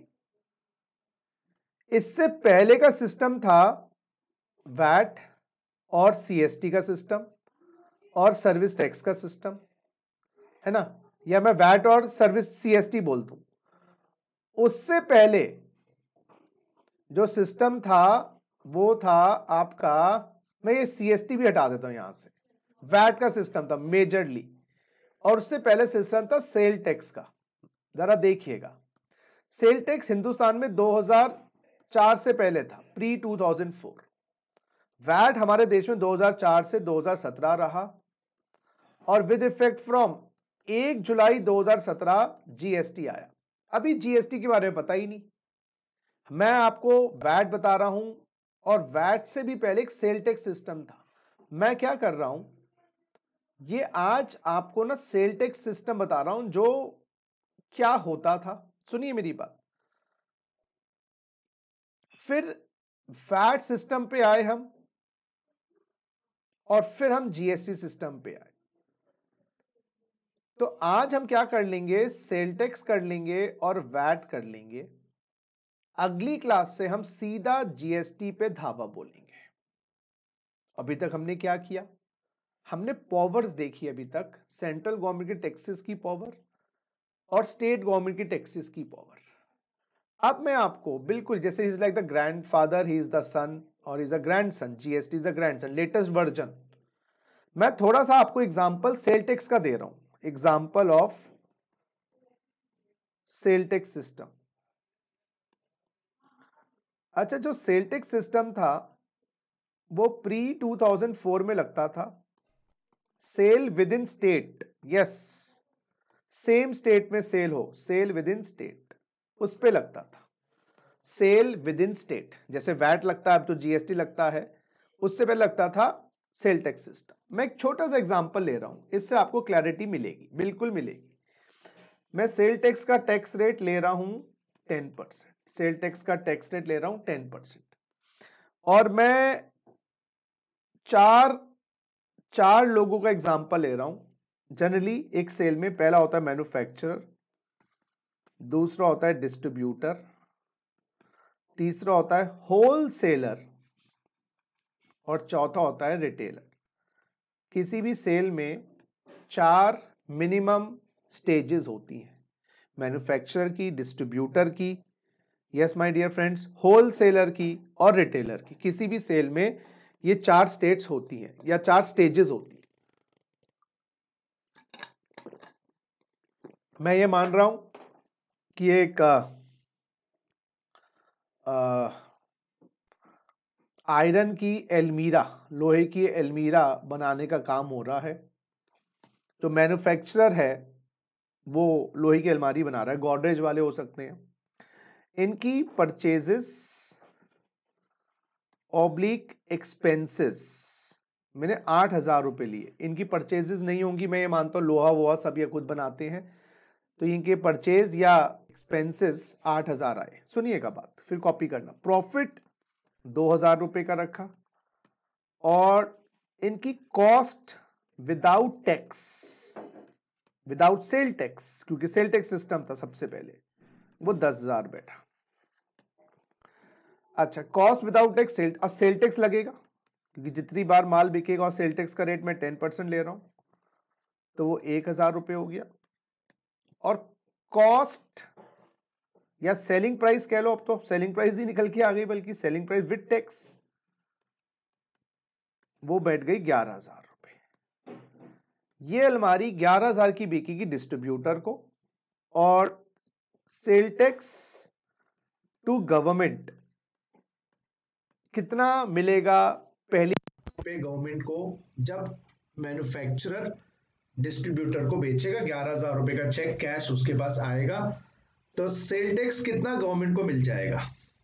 इससे पहले का सिस्टम था वैट और सीएसटी का सिस्टम और सर्विस टैक्स का सिस्टम, है ना, या मैं वैट और सर्विस सीएसटी बोल दूं। उससे पहले जो सिस्टम था वो था आपका, मैं ये सीएसटी भी हटा देता हूं यहां से, वैट का सिस्टम था मेजरली, और उससे पहले सिस्टम था सेल टैक्स का। जरा देखिएगा, सेल टैक्स हिंदुस्तान में 2004 से पहले था, प्री 2004। वैट हमारे देश में 2004 से 2017 रहा, और विद इफेक्ट फ्रॉम 1 जुलाई 2017 जीएसटी आया। अभी जीएसटी के बारे में पता ही नहीं, मैं आपको वैट बता रहा हूं, और वैट से भी पहले एक सेल टैक्स सिस्टम था। मैं क्या कर रहा हूं, ये आज आपको ना सेल टैक्स सिस्टम बता रहा हूं जो क्या होता था। सुनिए मेरी बात, फिर वैट सिस्टम पे आए हम, और फिर हम जीएसटी सिस्टम पे आए। तो आज हम क्या कर लेंगे, सेल टैक्स कर लेंगे और वैट कर लेंगे। अगली क्लास से हम सीधा जीएसटी पे धावा बोलेंगे। अभी तक हमने क्या किया, हमने पावर्स देखी अभी तक, सेंट्रल गवर्नमेंट के टैक्सेस की पावर और स्टेट गवर्नमेंट की टैक्सेस की पावर। अब मैं आपको बिल्कुल जैसे is like the grandfather, he is the son और is a grandson, GST is a grandson, latest version. मैं थोड़ा सा आपको एग्जांपल सेल टैक्स का दे रहा हूं, example of sale tax system. अच्छा, जो सेल टैक्स सिस्टम था वो प्री 2004 में लगता था, sale within state, yes, same state में सेल हो, सेल विद इन स्टेट, उस पे लगता था सेल विद इन स्टेट। जैसे वैट लगता है अब तो जीएसटी लगता है, उससे पहले लगता था सेल टैक्स सिस्टम। मैं एक छोटा सा एग्जांपल ले रहा हूं, इससे आपको क्लैरिटी मिलेगी, बिल्कुल मिलेगी। मैं सेल टैक्स का टैक्स रेट ले रहा हूं 10%, सेल टैक्स का टैक्स रेट ले रहा हूं 10%, और मैं 4 4 लोगों का एग्जांपल ले रहा हूं। जनरली एक सेल में पहला होता है मैन्युफैक्चरर, दूसरा होता है डिस्ट्रीब्यूटर, तीसरा होता है होलसेलर और चौथा होता है रिटेलर। किसी भी सेल में 4 मिनिमम स्टेजेस होती हैं, मैन्युफैक्चरर की, डिस्ट्रीब्यूटर की, yes my dear friends, wholesaler की और रिटेलर की। किसी भी सेल में ये 4 स्टेट्स होती हैं या 4 स्टेजेस होती हैं। मैं ये मान रहा हूं कि एक आयरन की एलमीरा, लोहे की एलमीरा बनाने का काम हो रहा है। तो मैन्युफैक्चरर है वो लोहे की अलमारी बना रहा है, गॉडरेज वाले हो सकते हैं। इनकी परचेजेस ऑब्लिक एक्सपेंसेस मैंने 8,000 रुपए लिए। इनकी परचेजेस नहीं होंगी, मैं ये मानता हूँ लोहा वोहा सब ये खुद बनाते हैं, तो इनके परचेज या एक्सपेंसेस 8,000 आए। सुनिएगा बात, फिर कॉपी करना। प्रॉफिट 2,000 रुपए का रखा और इनकी cost without tax, without sale tax, क्योंकि सेल टैक्स सिस्टम था सबसे पहले, वो 10,000 बैठा। अच्छा, cost without tax, sale tax लगेगा क्योंकि जितनी बार माल बिकेगा और सेल टैक्स का रेट मैं 10% ले रहा हूं, तो वो 1,000 रुपए हो गया। और कॉस्ट या सेलिंग प्राइस कह लो, अब तो सेलिंग प्राइस ही निकल के आ गई, बल्कि सेलिंग प्राइस विद टैक्स, वो बैठ गई 11,000 रुपए। ये अलमारी 11,000 की बिकेगी डिस्ट्रीब्यूटर को और सेल टैक्स टू गवर्नमेंट कितना मिलेगा? पहली पे गवर्नमेंट को जब मैन्युफैक्चरर डिस्ट्रीब्यूटर को बेचेगा, 11,000 रुपए का चेक कैश उसके पास आएगा, तो सेल टैक्स कितना गवर्नमेंट को मिल जाएगा?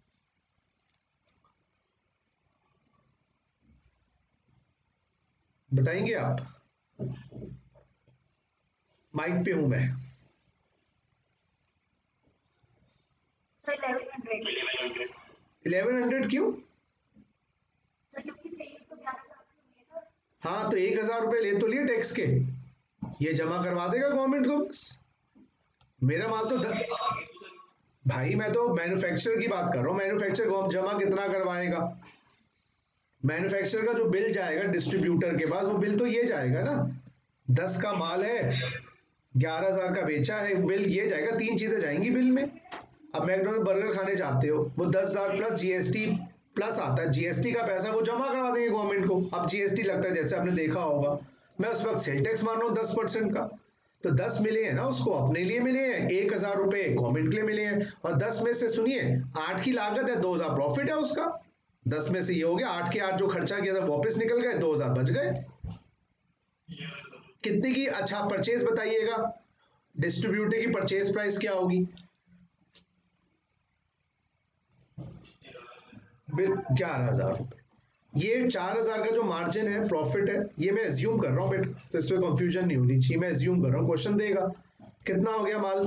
बताएंगे आप? माइक पे हूं मैं। 1100 1100 क्यों? सर क्योंकि सेल तो 11,000 की हुई है ना। हाँ, तो 1,000 रुपए ले तो लिए टैक्स के, ये जमा करवा देगा गवर्नमेंट को बस। मेरा माल तो भाई मैं तो मैन्युफैक्चरर की बात कर रहा हूँ। मैन्युफैक्चरर जमा कितना करवाएगा? मैन्युफैक्चरर का जो बिल जाएगा डिस्ट्रीब्यूटर के पास, वो बिल तो ये जाएगा ना, 10 का माल है, 11,000 का बेचा है, बिल ये जाएगा। 3 चीजें जाएंगी बिल में। अब मैकडॉनल्ड बर्गर खाने जाते हो, वो 10,000 प्लस जीएसटी प्लस आता है, जीएसटी का पैसा वो जमा करवा देंगे गवर्नमेंट को। अब जीएसटी लगता है, जैसे आपने देखा होगा, मैं उस वक्त सेल टैक्स मान रहा हूँ 10% का, तो 10 मिले हैं ना उसको, अपने लिए मिले हैं, 1,000 रुपए गवर्नमेंट के लिए मिले हैं। और 10 में से सुनिए 8 की लागत है, 2,000 प्रॉफिट है उसका। 10 में से ये हो गया, 8 के 8 जो खर्चा किया था वापस निकल गए, 2,000 बच गए। कितने की? अच्छा परचेज बताइएगा, डिस्ट्रीब्यूटर की परचेज प्राइस क्या होगी? 11,000 रुपए। ये 4,000 का जो मार्जिन है, प्रॉफिट है, ये मैं एज्यूम कर रहा हूं बेटा, तो इसमें कंफ्यूजन नहीं होनी चाहिए। मैं एज्यूम कर रहा हूं, क्वेश्चन देगा कितना हो गया माल?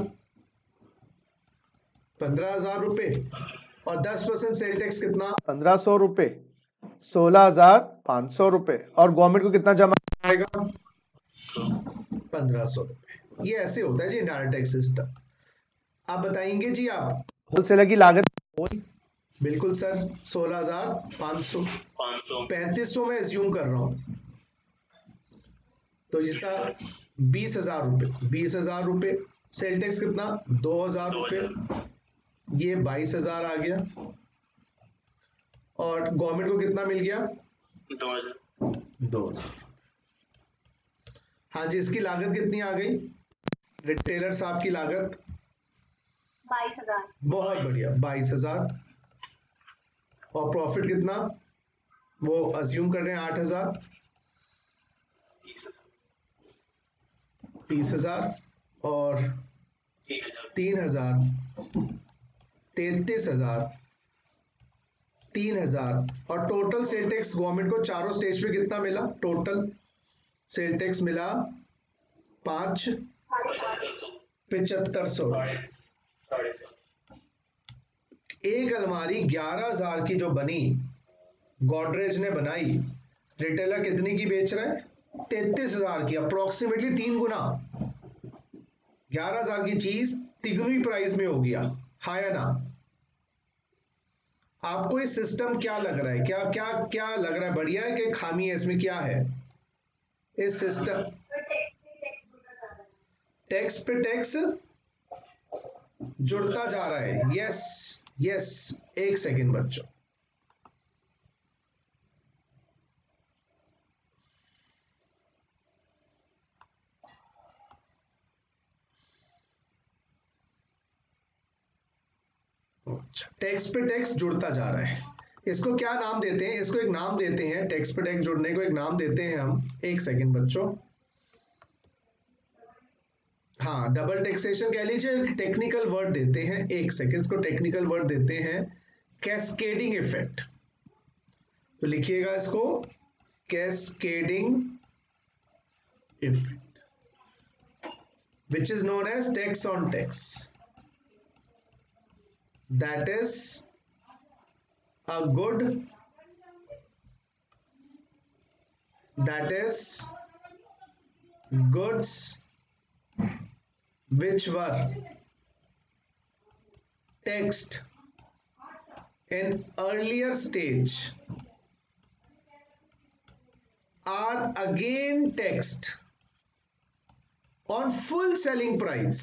15,000 रुपए और 10% सेल टैक्स कितना? 1,500 रुपए, 16,500 रुपए। और गवर्नमेंट को कितना जमा आएगा? 1,500 रुपए। ये ऐसे होता है जी इनडायरेक्ट टैक्स सिस्टम। आप बताएंगे जी आप? होलसेलर की लागत बिल्कुल सर, 16,500, 3500 में एज्यूम कर रहा हूं, तो इसका 20,000 रुपए, 20,000 रुपए। सेल टैक्स कितना? 2,000 रुपए, ये 22,000 आ गया। और गवर्नमेंट को कितना मिल गया? 2,000। हाँ जी, इसकी लागत कितनी आ गई? रिटेलर साहब की लागत 22,000। बहुत बढ़िया, 22,000। और प्रॉफिट कितना? वो अज्यूम कर रहे हैं 8,000, 30,000 और 3,000, 33,000, 3,000। और टोटल सेल टैक्स गवर्नमेंट को चारों स्टेज पे कितना मिला? टोटल सेल टैक्स मिला 75,000। एक अलमारी 11,000 की जो बनी, गॉडरेज ने बनाई, रिटेलर कितने की बेच रहा है? 33,000 की, अप्रोक्सीमेटली 3 गुना। 11,000 की चीज तिगुनी प्राइस में हो गया, हाँ या ना? आपको ये सिस्टम क्या लग रहा है? क्या क्या क्या लग रहा है? बढ़िया है कि खामी है इसमें? क्या है इस सिस्टम? टैक्स पे टैक्स जुड़ता जा रहा है। यस यस, एक सेकेंड बच्चों। टैक्स पे टैक्स जुड़ता जा रहा है, इसको क्या नाम देते हैं? इसको एक नाम देते हैं, टैक्स पे टैक्स जुड़ने को एक नाम देते हैं हम। एक सेकेंड बच्चों, हाँ, डबल टैक्सेशन कह लीजिए, टेक्निकल वर्ड देते हैं। एक सेकेंड, इसको टेक्निकल वर्ड देते हैं कैस्केडिंग इफेक्ट। तो लिखिएगा इसको, cascading effect, which is known as tax on tax. That is a good, that is goods which were taxed in earlier stage are again taxed on full selling price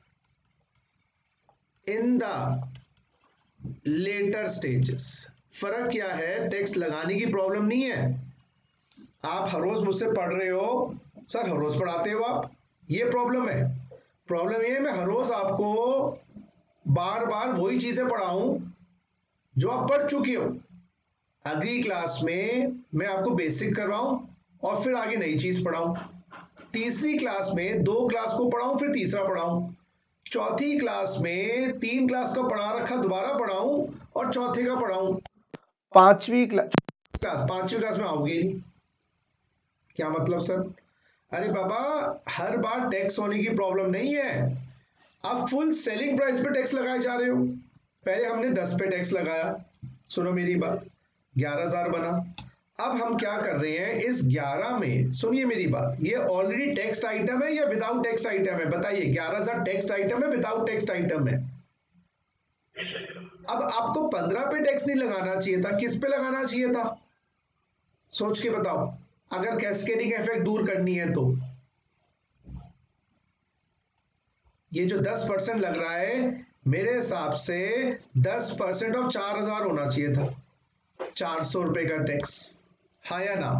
in the later stages. फर्क क्या है? Tax लगाने की problem नहीं है। आप हर रोज मुझसे पढ़ रहे हो, सर हर रोज पढ़ाते हो आप, ये प्रॉब्लम है। प्रॉब्लम ये है मैं हर रोज आपको बार बार वही चीजें पढ़ाऊं जो आप पढ़ चुके हो। अगली क्लास में मैं आपको बेसिक करवाऊं और फिर आगे नई चीज पढ़ाऊं। तीसरी क्लास में 2 क्लास को पढ़ाऊं, फिर तीसरा पढ़ाऊं। चौथी क्लास में 3 क्लास का पढ़ा रखा दोबारा पढ़ाऊं और चौथे का पढ़ाऊं। पांचवी क्लास में आओगे नहीं। क्या मतलब सर? अरे बाबा, हर बार टैक्स होने की प्रॉब्लम नहीं है, आप फुल सेलिंग प्राइस पे टैक्स लगाए जा रहे हो। पहले हमने 10 पे टैक्स लगाया, सुनो मेरी बात, 11,000 बना। अब हम क्या कर रहे हैं, इस 11 में, सुनिए मेरी बात, ये ऑलरेडी टैक्स आइटम है या विदाउट टैक्स आइटम है? बताइए, 11,000 टैक्स आइटम है विदाउट टैक्स आइटम है? अब आपको 15 पे टैक्स नहीं लगाना चाहिए था, किस पे लगाना चाहिए था? सोच के बताओ, अगर कैस्केडिंग इफेक्ट दूर करनी है तो। ये जो 10% लग रहा है, मेरे हिसाब से 10% ऑफ 4,000 होना चाहिए था, 400 रुपए का टैक्स, हाँ या ना?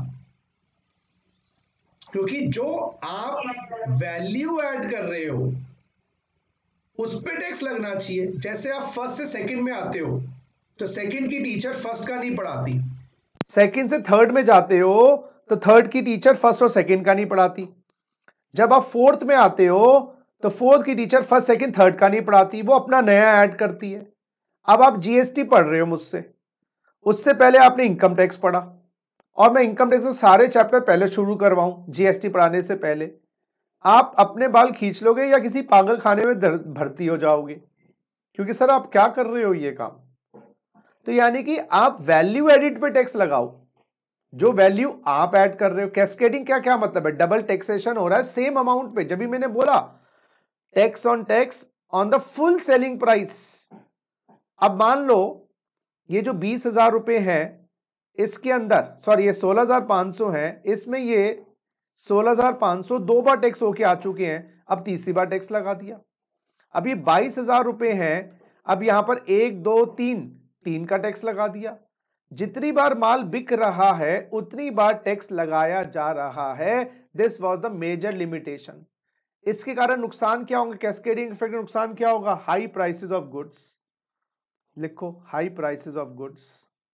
क्योंकि जो आप वैल्यू ऐड कर रहे हो उस पे टैक्स लगना चाहिए। जैसे आप फर्स्ट से सेकंड में आते हो तो सेकंड की टीचर फर्स्ट का नहीं पढ़ाती, सेकंड से थर्ड में जाते हो तो थर्ड की टीचर फर्स्ट और सेकंड का नहीं पढ़ाती। जब आप फोर्थ में आते हो तो फोर्थ की टीचर फर्स्ट सेकंड थर्ड का नहीं पढ़ाती, वो अपना नया ऐड करती है। अब आप जीएसटी पढ़ रहे हो मुझसे, उससे पहले आपने इनकम टैक्स पढ़ा और मैं इनकम टैक्स के सारे चैप्टर पहले शुरू करवाऊं जीएसटी पढ़ाने से पहले, आप अपने बाल खींच लोगे या किसी पागल खाने में भर्ती हो जाओगे, क्योंकि सर आप क्या कर रहे हो ये काम। तो यानी कि आप वैल्यू एडिट पे टैक्स लगाओ, जो वैल्यू आप ऐड कर रहे हो। कैस्केडिंग क्या क्या मतलब है? डबल टैक्सेशन हो रहा है सेम अमाउंट पे। जब भी मैंने बोला tax on the full selling price. अब मान लो ये जो 20,000 रुपए है, इसके अंदर, सॉरी ये 16,500 है, इसमें ये 16,500 2 बार टैक्स होके आ चुके हैं, अब तीसरी बार टैक्स लगा दिया। अब ये 22,000 रुपए हैं, अब यहां पर 1 2 3 का टैक्स लगा दिया। जितनी बार माल बिक रहा है उतनी बार टैक्स लगाया जा रहा है। This was the major limitation. इसके कारण नुकसान क्या होंगे? कैस्केडिंग इफेक्ट का नुकसान क्या होगा? High prices of goods. लिखो, high prices of goods.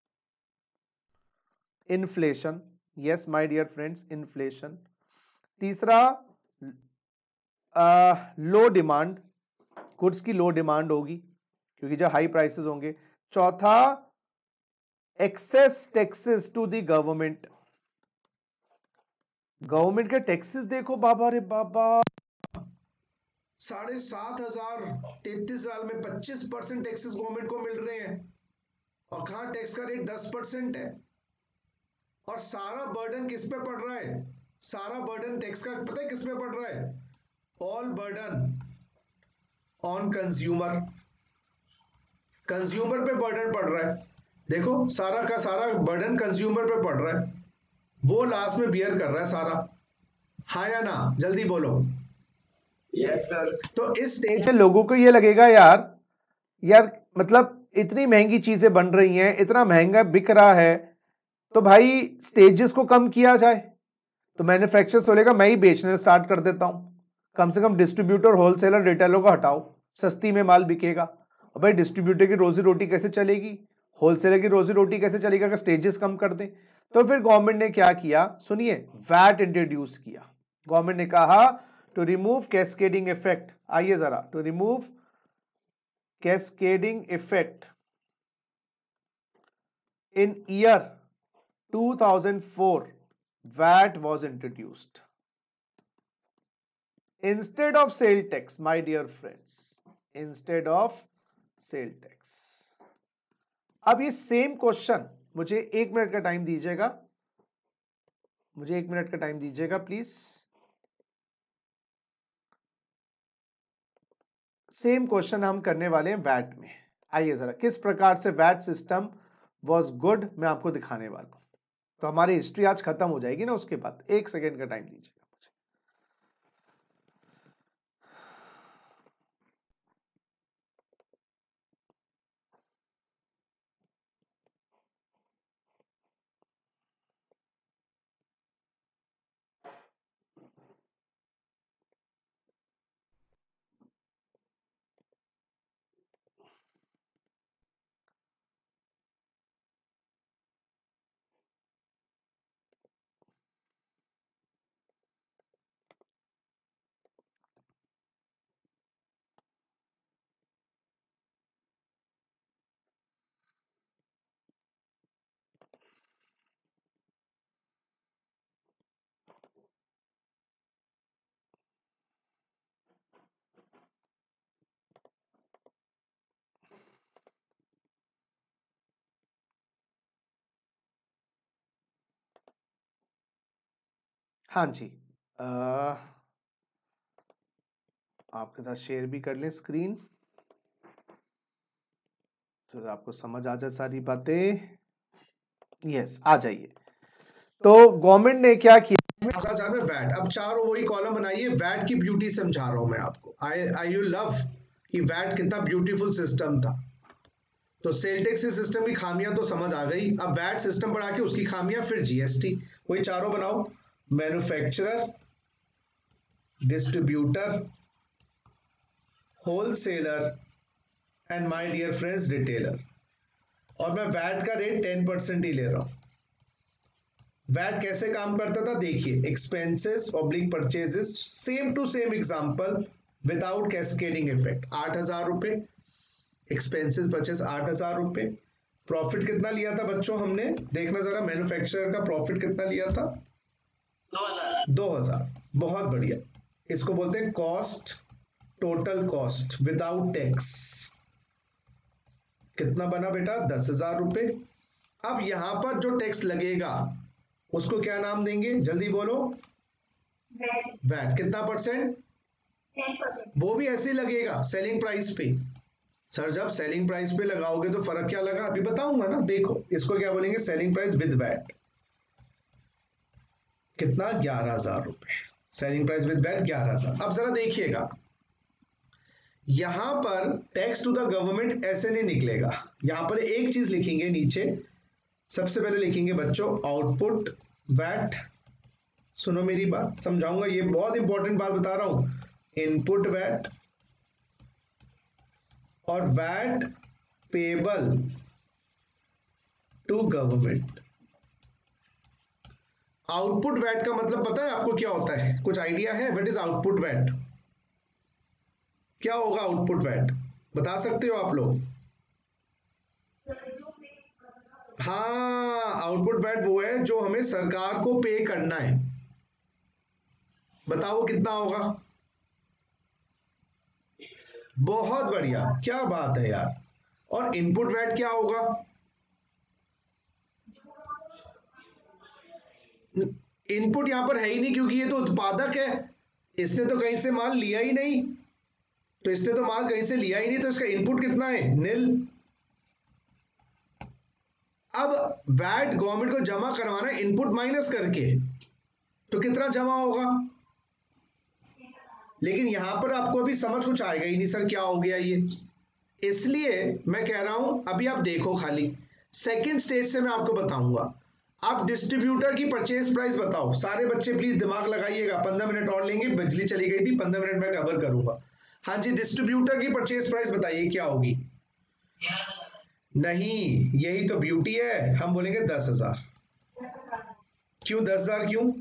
Inflation, yes my dear friends, inflation. तीसरा, लो डिमांड, गुड्स की लो डिमांड होगी क्योंकि जब हाई प्राइसेस होंगे। चौथा, excess taxes to the government. Government के टैक्सेस देखो बाबा रे बाबा, 7,500 33 साल में 25% टैक्सेस गवर्नमेंट को मिल रहे हैं, और कहां टैक्स का रेट 10% है, और सारा बर्डन किस पे पड़ रहा है? सारा बर्डन टैक्स का पता है किस पे पड़ रहा है? All burden on consumer. Consumer पे बर्डन पड़ रहा है। देखो सारा का सारा बर्डन कंज्यूमर पे पड़ रहा है, वो लास्ट में बियर कर रहा है सारा। हाँ या ना, जल्दी बोलो। Yes sir. तो इस स्टेज लोगों को ये लगेगा यार मतलब इतनी महंगी चीजें बन रही हैं, इतना महंगा बिक रहा है, तो भाई स्टेजेस को कम किया जाए। तो मैन्युफैक्चरर्स बोलेगा मैं ही बेचने स्टार्ट कर देता हूं, कम से कम डिस्ट्रीब्यूटर, होलसेलर, रिटेलर को हटाओ, सस्ती में माल बिकेगा। और भाई डिस्ट्रीब्यूटर की रोजी रोटी कैसे चलेगी, होलसेलर की रोजी रोटी कैसे चलेगी अगर स्टेजेस कम कर दें। तो फिर गवर्नमेंट ने क्या किया, सुनिए, वैट इंट्रोड्यूस किया। गवर्नमेंट ने कहा टू रिमूव कैस्केडिंग इफेक्ट, आइए जरा, to remove cascading effect in year 2004 VAT was introduced instead of sale tax, my dear friends, instead of sale tax। अब ये सेम क्वेश्चन, मुझे 1 मिनट का टाइम दीजिएगा, मुझे 1 मिनट का टाइम दीजिएगा प्लीज। सेम क्वेश्चन हम करने वाले हैं वैट में। आइए जरा, किस प्रकार से वैट सिस्टम वॉज गुड मैं आपको दिखाने वाला हूं। तो हमारी हिस्ट्री आज खत्म हो जाएगी ना, उसके बाद 1 सेकेंड का टाइम दीजिएगा मुझे। हाँ जी, आपके साथ शेयर भी कर लें स्क्रीन, तो आपको समझ आ जाए सारी बातें। यस, आ जाइए। तो गवर्नमेंट ने क्या किया, वैट, अब चारों वही कॉलम बनाइए, वैट की ब्यूटी समझा रहा हूं मैं आपको। आई यू लव कि वैट कितना ब्यूटीफुल सिस्टम था। तो सेल टैक्स सिस्टम की खामियां तो समझ आ गई, अब वैट सिस्टम बढ़ा के उसकी खामियां, फिर जीएसटी, वही चारों बनाओ। Manufacturer, distributor, wholesaler and my dear friends retailer. और मैं वैट का रेट 10% ही ले रहा हूं। वैट कैसे काम करता था देखिए, expenses oblique purchases, same to same example without cascading effect. 8,000 रुपए एक्सपेंसेस परचेस, 8,000 रुपए। प्रॉफिट कितना लिया था बच्चों हमने, देखना जरा, मैन्युफैक्चरर का प्रॉफिट कितना लिया था, 2000। 2000। बहुत बढ़िया, इसको बोलते हैं cost, total cost without tax. कितना बना बेटा, 10,000 रुपए। अब यहां पर जो टैक्स लगेगा उसको क्या नाम देंगे, जल्दी बोलो। वैट। कितना परसेंट, 10%। वो भी ऐसे ही लगेगा सेलिंग प्राइस पे। सर जब सेलिंग प्राइस पे लगाओगे तो फर्क क्या लगा, अभी बताऊंगा ना। देखो इसको क्या बोलेंगे, सेलिंग प्राइस विद वैट। कितना, 11,000 रुपए। Selling price with VAT 11,000। अब जरा देखिएगा, यहां पर टैक्स टू द गवर्नमेंट ऐसे नहीं निकलेगा। यहां पर एक चीज लिखेंगे नीचे, सबसे पहले लिखेंगे बच्चों आउटपुट वैट। सुनो मेरी बात, समझाऊंगा, ये बहुत इंपॉर्टेंट बात बता रहा हूं। इनपुट वैट और VAT payable to government. Output VAT का मतलब पता है आपको क्या होता है, कुछ आइडिया है, व्हाट इज आउटपुट वैट? क्या होगा आउटपुट वैट, बता सकते हो आप लोग? हाँ, आउटपुट वैट वो है जो हमें सरकार को पे करना है। बताओ कितना होगा? बहुत बढ़िया, क्या बात है यार। और इनपुट वैट क्या होगा? इनपुट यहां पर है ही नहीं क्योंकि ये तो उत्पादक है, इसने तो कहीं से माल लिया ही नहीं, तो इसने तो माल कहीं से लिया ही नहीं, तो इसका इनपुट कितना है, नील। अब वैट गवर्नमेंट को जमा करवाना है इनपुट माइनस करके, तो कितना जमा होगा, लेकिन यहां पर आपको अभी समझ कुछ आएगा ही नहीं सर क्या हो गया ये, इसलिए मैं कह रहा हूं अभी आप देखो खाली, सेकंड स्टेज से मैं आपको बताऊंगा। आप डिस्ट्रीब्यूटर की परचेज प्राइस बताओ, सारे बच्चे प्लीज दिमाग लगाइएगा, 15 मिनट और लेंगे, बिजली चली गई थी, 15 मिनट में कवर करूंगा। हाँ जी, डिस्ट्रीब्यूटर की परचेज प्राइस बताइए क्या होगी। नहीं, यही तो ब्यूटी है, हम बोलेंगे 10,000। क्यों 10,000 क्यों?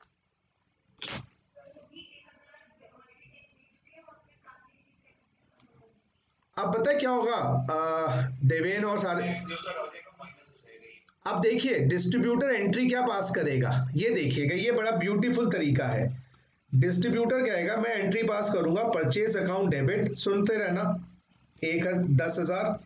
अब पता है क्या होगा देवेन और सारे, अब देखिए डिस्ट्रीब्यूटर एंट्री क्या पास करेगा, ये देखिएगा, ये बड़ा ब्यूटीफुल तरीका है। डिस्ट्रीब्यूटर कहेगा मैं एंट्री पास करूंगा परचेज अकाउंट डेबिट, सुनते रहना, 10,000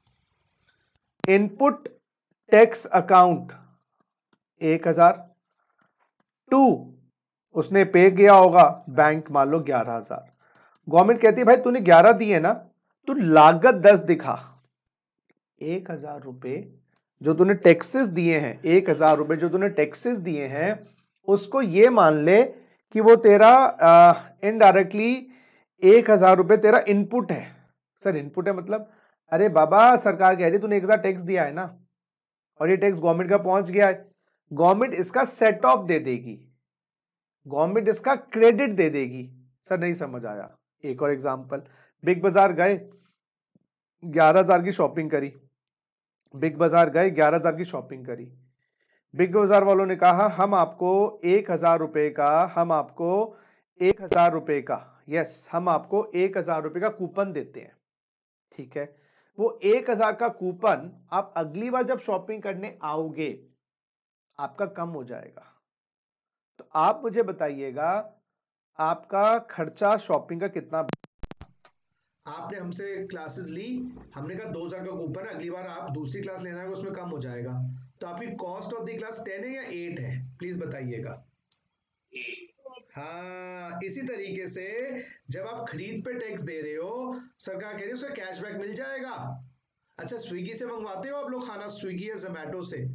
इनपुट टैक्स अकाउंट 1,000 टू उसने पे किया होगा बैंक मान लो 11,000। गवर्नमेंट कहती है भाई तूने 11 दिए ना, तू लागत 10 दिखा। 1,000 रुपए जो तूने टैक्सेस दिए हैं, 1,000 रुपए जो तूने टैक्सेस दिए हैं, उसको ये मान ले कि वो तेरा इनडायरेक्टली 1,000 रुपए तेरा इनपुट है। सर इनपुट है मतलब, अरे बाबा सरकार कह रही तूने 1,000 टैक्स दिया है ना, और ये टैक्स गवर्नमेंट का पहुंच गया है, गवर्नमेंट इसका सेट ऑफ दे देगी, गवर्नमेंट इसका क्रेडिट दे देगी। सर नहीं समझ आया, एक और एग्जांपल, बिग बाजार गए 11,000 की शॉपिंग करी, बिग बाजार गए 11,000 की शॉपिंग करी, बिग बाजार वालों ने कहा हम आपको 1,000 रुपए का, हम आपको 1,000 रुपए का, यस हम आपको 1,000 रुपए का कूपन देते हैं। ठीक है, वो 1,000 का कूपन आप अगली बार जब शॉपिंग करने आओगे आपका कम हो जाएगा। तो आप मुझे बताइएगा आपका खर्चा शॉपिंग का कितना। आपने हमसे क्लासेस ली, हमने कहा 2,000 का कूपन है, अगली बार आप दूसरी क्लास लेना है उसमें कम हो जाएगा, तो आपकी कॉस्ट ऑफ द क्लास 10 है या 8 है, प्लीज बताइएगा। हाँ, इसी तरीके से जब आप खरीद पे टैक्स दे रहे हो, सरकार कह रही है उसका कैशबैक मिल जाएगा। अच्छा, स्विगी से मंगवाते हो आप लोग खाना, स्विगी या जोमेटो से?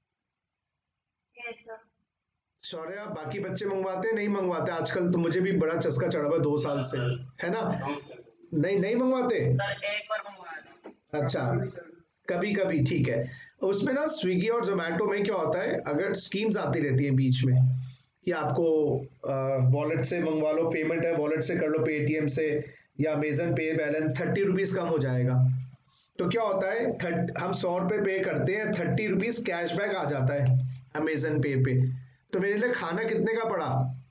सॉरी, आप बाकी बच्चे मंगवाते हैं नहीं मंगवाते? आजकल तो मुझे भी बड़ा चस्का चढ़ा हुआ है 2 साल से, है ना? नहीं नहीं मंगवाते? एक बार मंगवाया था। अच्छा, कभी कभी ठीक है। उसमें ना स्विगी और जोमेटो में क्या होता है, अगर स्कीम्स आती रहती है बीच में कि आपको वॉलेट से मंगवा लो, पेमेंट है वॉलेट से कर लो, पेटीएम से या अमेजन पे बैलेंस 30 रुपीज कम हो जाएगा, तो क्या होता है हम 100 रुपए पे करते हैं, 30 रुपीज कैशबैक आ जाता है अमेजन पे पे, तो मेरे लिए खाना कितने का पड़ा,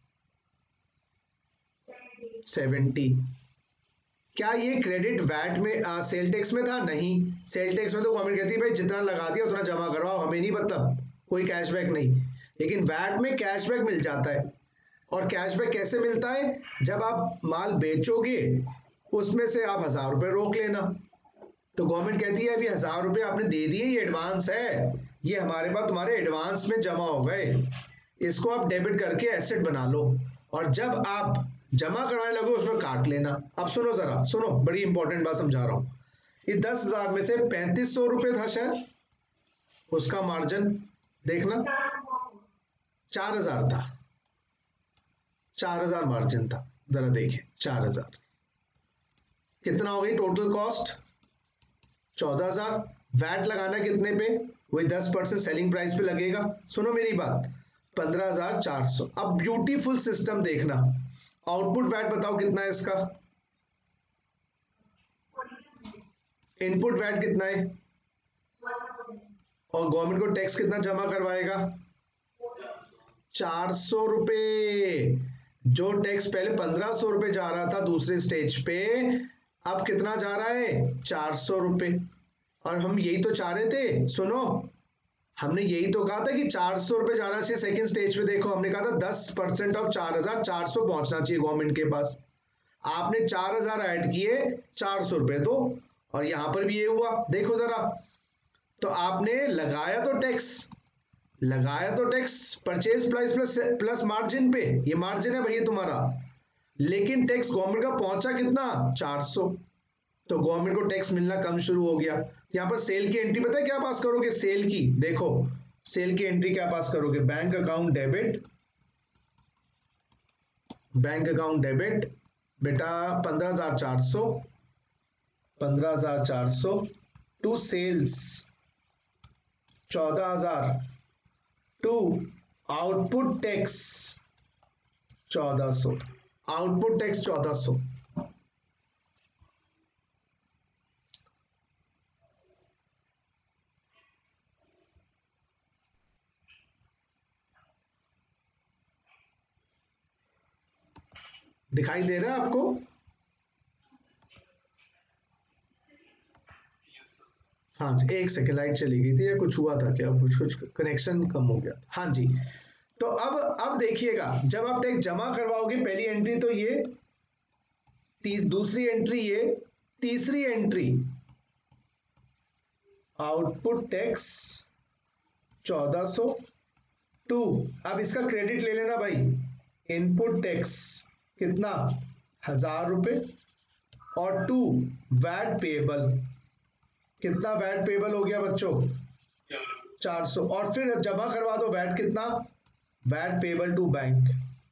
70। क्या ये क्रेडिट वैट में सेल टैक्स में था? नहीं, सेल टैक्स में तो गवर्नमेंट कहती है भाई जितना लगा दिया उतना जमा करवाओ, हमें नहीं मतलब कोई कैशबैक नहीं, लेकिन वैट में कैशबैक मिल जाता है। और कैशबैक कैसे मिलता है, जब आप माल बेचोगे उसमें से आप 1,000 रुपए रोक लेना, तो गवर्नमेंट कहती है अभी 1,000 रुपए आपने दे दिए, ये एडवांस है, ये हमारे पास तुम्हारे एडवांस में जमा हो गए, इसको आप डेबिट करके एसेट बना लो, और जब आप जमा करवाने लगो उसमें काट लेना। अब सुनो जरा, सुनो, बड़ी इंपॉर्टेंट बात समझा रहा हूं, ये 10,000 में से 3,500 रुपए था शायद, उसका मार्जिन देखना 4,000 था, 4,000 मार्जिन था, जरा देखिए 4,000 कितना हो गई टोटल कॉस्ट, 14,000। वैट लगाना कितने पे, वही 10% सेलिंग प्राइस पे लगेगा। सुनो मेरी बात, 15,400। अब ब्यूटीफुल सिस्टम देखना, आउटपुट वैट बताओ कितना है इसका, इनपुट वैट कितना है, और गवर्नमेंट को टैक्स कितना जमा करवाएगा, 400 रुपए। जो टैक्स पहले 1,500 रुपए जा रहा था दूसरे स्टेज पे, अब कितना जा रहा है, 400 रुपए। और हम यही तो चाह रहे थे, सुनो, हमने यही तो कहा था कि 400 रुपए जाना चाहिए सेकंड स्टेज पे, देखो हमने कहा था 10% ऑफ 4,400 पहुंचना चाहिए गवर्नमेंट के पास, आपने 4,000 ऐड किए, 400 रुपए दो, और यहां पर भी ये हुआ, देखो जरा, तो आपने लगाया तो टैक्स, लगाया तो tax purchase price plus plus margin पे, ये मार्जिन है भैया तुम्हारा, लेकिन टैक्स गवर्नमेंट का पहुंचा कितना 400, तो गवर्नमेंट को टैक्स मिलना कम शुरू हो गया। यहां पर सेल की एंट्री पता है क्या पास करोगे, सेल की, देखो सेल की एंट्री क्या पास करोगे, bank account debit, bank account debit बेटा 15,400, 15,400 to sales 14,000 to output tax 1400, output tax 1400। दिखाई दे रहा है आपको? हाँ जी, एक सेकेंड, लाइट चली गई थी या कुछ हुआ था क्या, कुछ कनेक्शन कम हो गया। हाँ जी, तो अब देखिएगा, जब आप टैक्स जमा करवाओगे, पहली एंट्री तो ये, दूसरी एंट्री ये, तीसरी एंट्री आउटपुट टैक्स 1400 टू, अब इसका क्रेडिट ले लेना भाई, इनपुट टैक्स कितना 1,000 रुपए, और टू वैट पेबल, कितना वैट पेबल हो गया बच्चों 400, और फिर जमा करवा दो वैट कितना, वैट पेबल टू बैंक।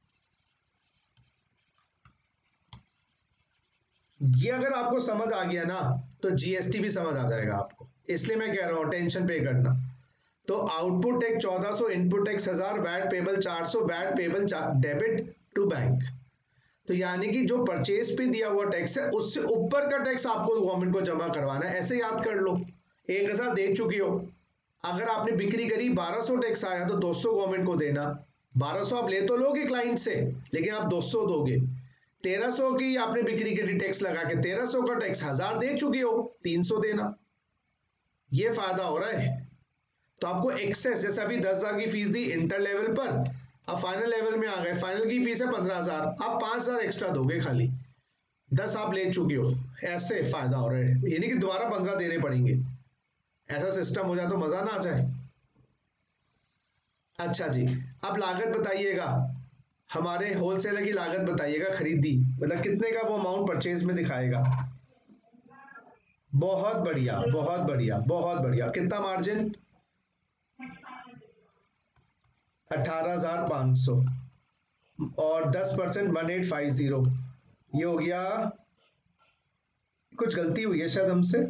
ये अगर आपको समझ आ गया ना तो जीएसटी भी समझ आ जाएगा आपको, इसलिए मैं कह रहा हूं टेंशन पे करना। तो output tax 1400, input tax 1000, VAT payable 400, VAT payable debit to bank. तो यानी कि जो परचेज पे दिया हुआ टैक्स है उससे ऊपर का टैक्स आपको गवर्नमेंट को जमा करवाना है, ऐसे याद कर लो। 1000 दे चुकी हो, अगर आपने बिक्री करी 1200 टैक्स आया तो 200 गवर्नमेंट को देना, 1200 आप ले तो लोगे क्लाइंट से, लेकिन आप 200 दोगे। 1300 की आपने बिक्री करी, टैक्स लगा के 1300 का टैक्स 1000 दे चुके हो, 300 देना, ये फायदा हो रहा है। तो आपको एक्सेस, जैसे अभी 10,000 की फीस दी इंटर लेवल पर, अब फाइनल लेवल में आ गए, फाइनल की फीस है 15,000, आप 5,000 एक्स्ट्रा दोगे, खाली 10 आप ले चुके हो, ऐसे फायदा हो रहा है, यानी कि दोबारा 15 देने पड़ेंगे। ऐसा सिस्टम हो जाए तो मजा ना आ जाए। अच्छा जी, अब लागत बताइएगा, हमारे होलसेलर की लागत बताइएगा, खरीदी मतलब कितने का वो अमाउंट परचेज में दिखाएगा। बहुत बढ़िया, बहुत बढ़िया, बहुत बढ़िया, कितना मार्जिन 18,500, और 10% 1850, ये हो गया, कुछ गलती हुई है शायद हमसे,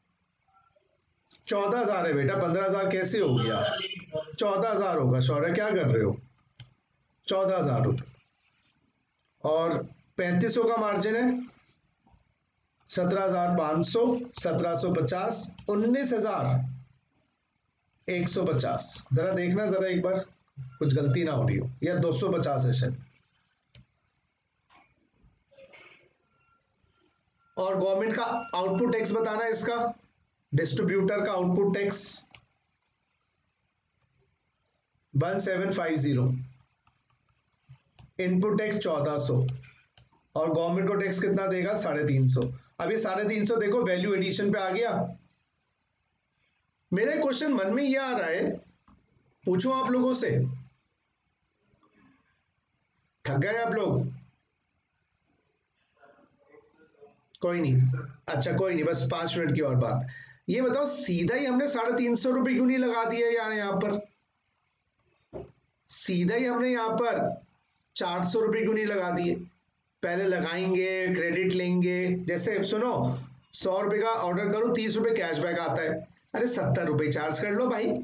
14,000 है बेटा, 15,000 कैसे हो गया, 14,000 होगा, शौर्य क्या कर रहे हो, 14,000 रुपये, और 3500 का मार्जिन है, 17,500, 1750, 19,150। जरा देखना जरा एक बार, कुछ गलती ना हो रही हो, या 250 है शायद। और गवर्नमेंट का आउटपुट टैक्स बताना है इसका, डिस्ट्रीब्यूटर का आउटपुट टैक्स 1750, इनपुट टैक्स 1400, और गवर्नमेंट को टैक्स कितना देगा 350। अब ये 350 देखो वैल्यू एडिशन पे आ गया। मेरे क्वेश्चन मन में ये आ रहा है, पूछूं आप लोगों से, थक गए आप लोग? कोई नहीं, अच्छा कोई नहीं, बस 5 मिनट की और बात। ये बताओ सीधा ही हमने 350 रुपए क्यों नहीं लगा दिया यार, यहां पर सीधा ही हमने यहां पर 400 रुपए क्यों नहीं लगा दिए, पहले लगाएंगे क्रेडिट लेंगे, जैसे सुनो 100 रुपए का ऑर्डर करो 30 रुपए कैशबैक आता है, अरे 70 रुपए चार्ज कर लो भाई,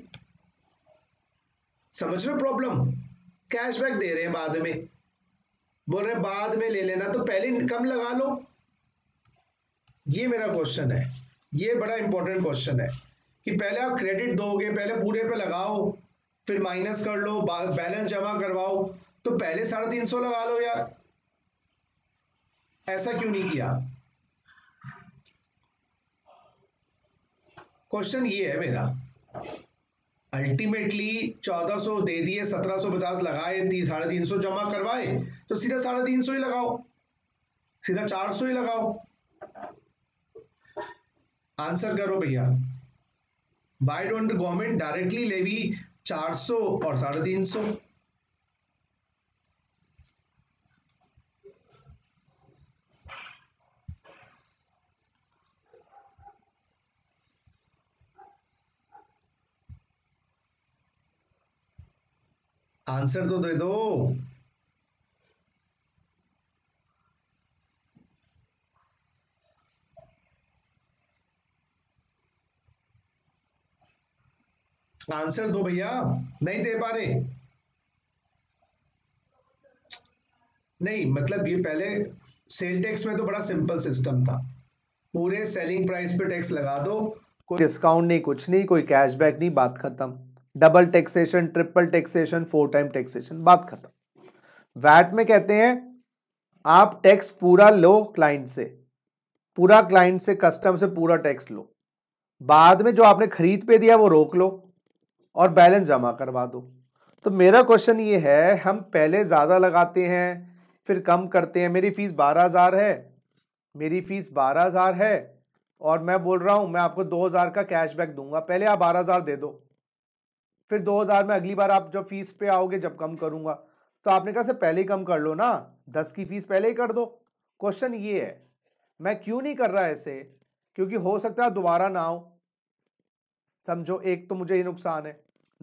समझ लो प्रॉब्लम, कैशबैक दे रहे हैं बाद में, बोल रहे हैं बाद में ले लेना, तो पहले कम लगा लो। ये मेरा क्वेश्चन है, ये बड़ा इंपॉर्टेंट क्वेश्चन है कि पहले आप क्रेडिट दोगे, पहले पूरे पे लगाओ, फिर माइनस कर लो, बैलेंस जमा करवाओ, तो पहले 350 लगा लो यार, ऐसा क्यों नहीं किया? क्वेश्चन ये है मेरा, अल्टीमेटली 1400 दे दिए, 1750 लगाए, 350 जमा करवाए, तो सीधा 350 ही लगाओ, सीधा 400 ही लगाओ। आंसर करो भैया, why don't government directly levy 400 और 350। आंसर तो दे दो। आंसर दो भैया, नहीं दे पा रहे? नहीं मतलब ये पहले सेल टैक्स में तो बड़ा सिंपल सिस्टम था, पूरे सेलिंग प्राइस पे टैक्स लगा दो, कोई डिस्काउंट नहीं, कुछ नहीं, कोई कैशबैक नहीं, बात खत्म। Double taxation, triple taxation, 4 time taxation, बात खत्म। वैट में कहते हैं आप टैक्स पूरा लो क्लाइंट से, पूरा क्लाइंट से, कस्टम से पूरा टैक्स लो, बाद में जो आपने खरीद पे दिया वो रोक लो और बैलेंस जमा करवा दो। तो मेरा क्वेश्चन ये है, हम पहले ज्यादा लगाते हैं फिर कम करते हैं। मेरी फीस 12,000 है, मेरी फीस 12,000 है और मैं बोल रहा हूं मैं आपको 2,000 का कैशबैक दूंगा, पहले आप 12,000 दे दो, फिर 2,000 में अगली बार आप जब फीस पे आओगे जब कम करूंगा। तो आपने कहा से पहले ही कम कर लो ना, 10 की फीस पहले ही कर दो। क्वेश्चन ये है, मैं क्यों नहीं कर रहा ऐसे, क्योंकि हो सकता है दोबारा ना हो, समझो, एक तो मुझे ही नुकसान है।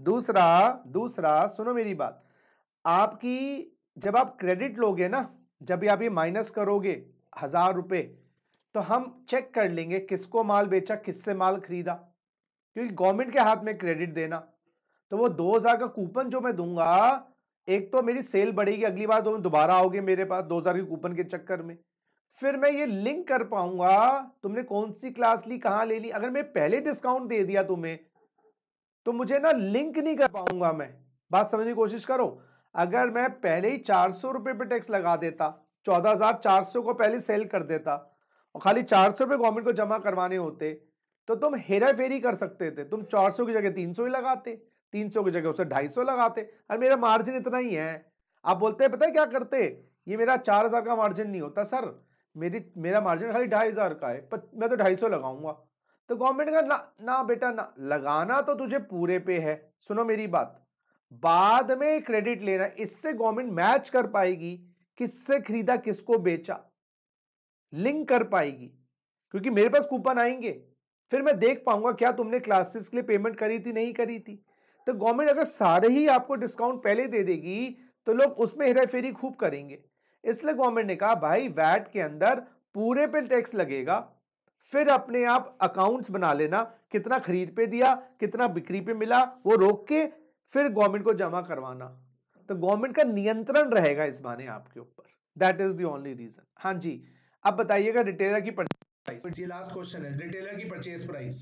दूसरा सुनो मेरी बात, आपकी जब आप क्रेडिट लोगे ना, जब भी आप ये माइनस करोगे 1,000 रुपए, तो हम चेक कर लेंगे किसको माल बेचा, किससे माल खरीदा, क्योंकि गवर्नमेंट के हाथ में क्रेडिट देना। तो वो 2,000 का कूपन जो मैं दूंगा, एक तो मेरी सेल बढ़ेगी, अगली बार तुम दोबारा आओगे मेरे पास 2,000 के कूपन के चक्कर में, फिर मैं ये लिंक कर पाऊंगा तुमने कौन सी क्लास ली, कहां ले ली। अगर मैं पहले डिस्काउंट दे दिया तुम्हें तो मुझे ना लिंक नहीं कर पाऊंगा मैं। बात समझने की कोशिश करो, अगर मैं पहले ही 400 रुपए पे टैक्स लगा देता, 14,400 को पहले सेल कर देता और खाली 400 रुपए गवर्नमेंट को जमा करवाने होते, तो तुम हेरा फेरी कर सकते थे, तुम 400 की जगह 300 ही लगाते, 300 की जगह उसे 250 लगाते, और मेरा मार्जिन इतना ही है। आप बोलते हैं पता है क्या करते, ये मेरा 4,000 का मार्जिन नहीं होता सर, मेरा मार्जिन खाली 2,500 का है, मैं तो 250 लगाऊंगा। तो गवर्नमेंट का ना ना बेटा ना, लगाना तो तुझे पूरे पे है। सुनो मेरी बात, बाद में क्रेडिट लेना, इससे गवर्नमेंट मैच कर पाएगी किससे खरीदा किसको बेचा, लिंक कर पाएगी, क्योंकि मेरे पास कूपन आएंगे, फिर मैं देख पाऊंगा क्या तुमने क्लासेस के लिए पेमेंट करी थी नहीं करी थी। तो गवर्नमेंट अगर सारे ही आपको डिस्काउंट पहले दे देगी तो लोग उसमें हेरा फेरी खूब करेंगे। इसलिए गवर्नमेंट ने कहा भाई वैट के अंदर पूरे पे टैक्स लगेगा, फिर अपने आप अकाउंट्स बना लेना, कितना खरीद पे दिया कितना बिक्री पे मिला वो रोक के फिर गवर्नमेंट को जमा करवाना। तो गवर्नमेंट का नियंत्रण रहेगा इस बहाने आपके ऊपर, that is the only reason. हाँ जी, अब बताइएगा रिटेलर की प्राइस। ये लास्ट क्वेश्चन है, रिटेलर की परचेज प्राइस।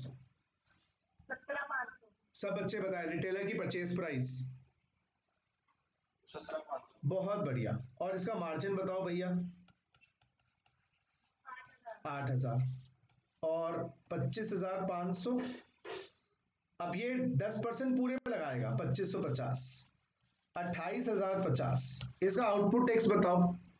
17,500। सब बच्चे बताएं रिटेलर की परचेज प्राइस। 17,500। बहुत बढ़िया। और इसका मार्जिन बताओ भैया। 8,000 और 25,500। अब ये 10% पूरे में लगाएगा, 2,550, 28,050। इसका आउटपुट टैक्स बताओ,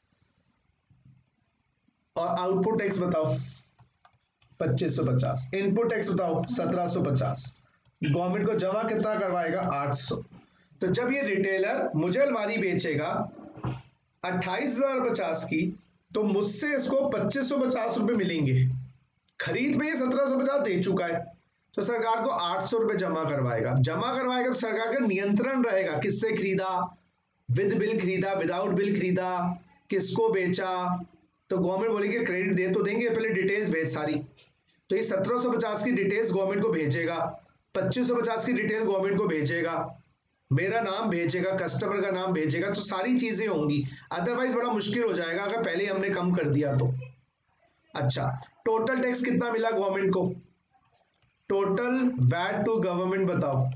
और आउटपुट टैक्स बताओ 2,550, इनपुट टैक्स बताओ 1,750, गवर्नमेंट को जमा कितना करवाएगा 800। तो जब ये रिटेलर मुझे अलमारी बेचेगा 28,050 की, तो मुझसे इसको 2,550 रुपए मिलेंगे, खरीद में ये 1,750 दे चुका है, तो सरकार को 800 रुपए जमा करवाएगा। जमा करवाएगा तो सरकार का नियंत्रण रहेगा, किससे खरीदा, विद बिल खरीदा, विदाउट बिल खरीदा, किसको बेचा। तो गवर्नमेंट बोलेगी क्रेडिट दे तो देंगे, पहले डिटेल्स भेज सारी। तो ये 1,750 की डिटेल्स गवर्नमेंट को भेजेगा, 2,550 की डिटेल्स गवर्नमेंट को भेजेगा, मेरा नाम भेजेगा, कस्टमर का नाम भेजेगा, तो सारी चीजें होंगी। अदरवाइज बड़ा मुश्किल हो जाएगा अगर पहले ही हमने कम कर दिया तो। अच्छा, टोटल टैक्स कितना मिला गवर्नमेंट को, टोटल वैट टू गवर्नमेंट बताओ।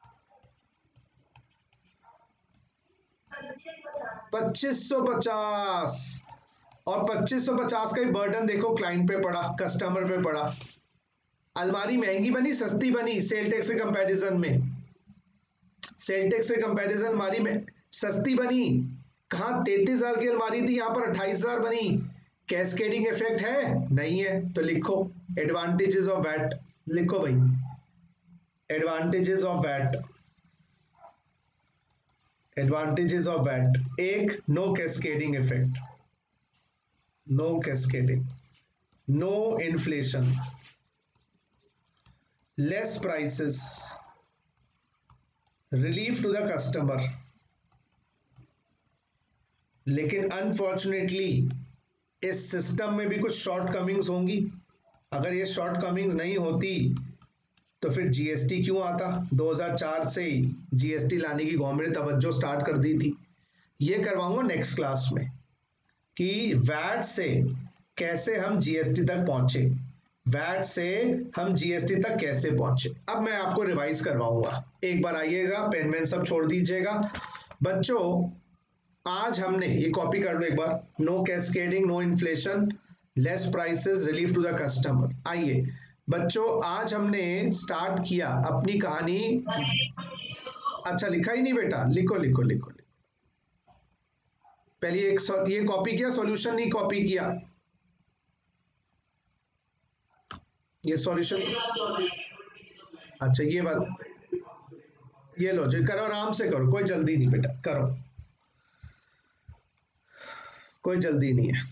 2,550। और 2,550 का ही बर्डन देखो क्लाइंट पे पड़ा, कस्टमर पे पड़ा। अलमारी महंगी बनी सस्ती बनी सेल टैक्स के कंपैरिजन में, सेल टैक्स के कंपैरिजन अलमारी में सस्ती बनी। कहां 33,000 की अलमारी थी, यहां पर 28,000 बनी। कैस्केडिंग इफेक्ट है नहीं है, तो लिखो एडवांटेजेस ऑफ वैट, लिखो भाई advantages of VAT. Advantages of VAT, एक, no cascading effect, no cascading, no inflation, less prices, relief to the customer. लेकिन अनफॉर्चुनेटली इस सिस्टम में भी कुछ शॉर्ट कमिंग्स होंगी। अगर ये शॉर्ट कमिंग्स नहीं होती तो फिर जीएसटी क्यों आता? 2004 से ही जीएसटी लाने की गवर्नमेंट ने तवज्जो स्टार्ट कर दी थी। ये करवाऊंगा नेक्स्ट क्लास में कि वैट से कैसे हम जीएसटी तक पहुंचे, वैट से हम जीएसटी तक कैसे पहुंचे। अब मैं आपको रिवाइज करवाऊंगा, एक बार आइएगा, पेन वेन सब छोड़ दीजिएगा। बच्चों आज हमने ये कॉपी कर लो एक बार, no cascading, no inflation, less prices, relief to the customer. आइए बच्चों, आज हमने स्टार्ट किया अपनी कहानी। अच्छा लिखा ही नहीं बेटा, लिखो लिखो लिखो, पहले एक ये कॉपी किया, सॉल्यूशन नहीं कॉपी किया, ये सॉल्यूशन। अच्छा ये बात, ये लो जो करो, आराम से करो, कोई जल्दी नहीं बेटा, करो, कोई जल्दी नहीं है।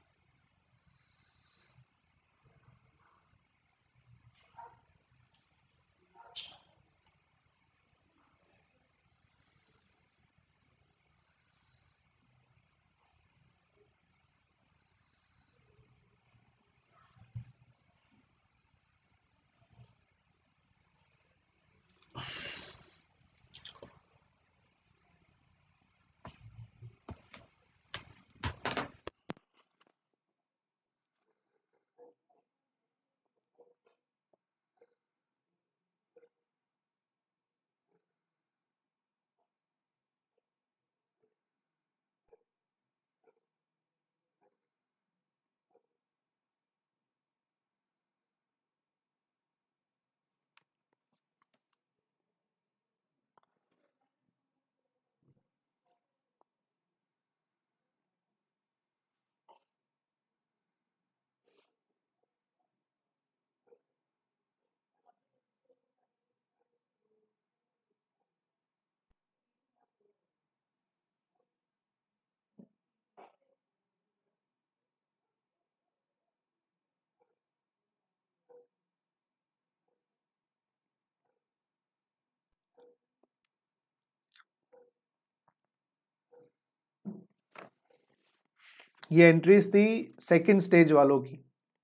ये एंट्रीज थी सेकंड स्टेज वालों की,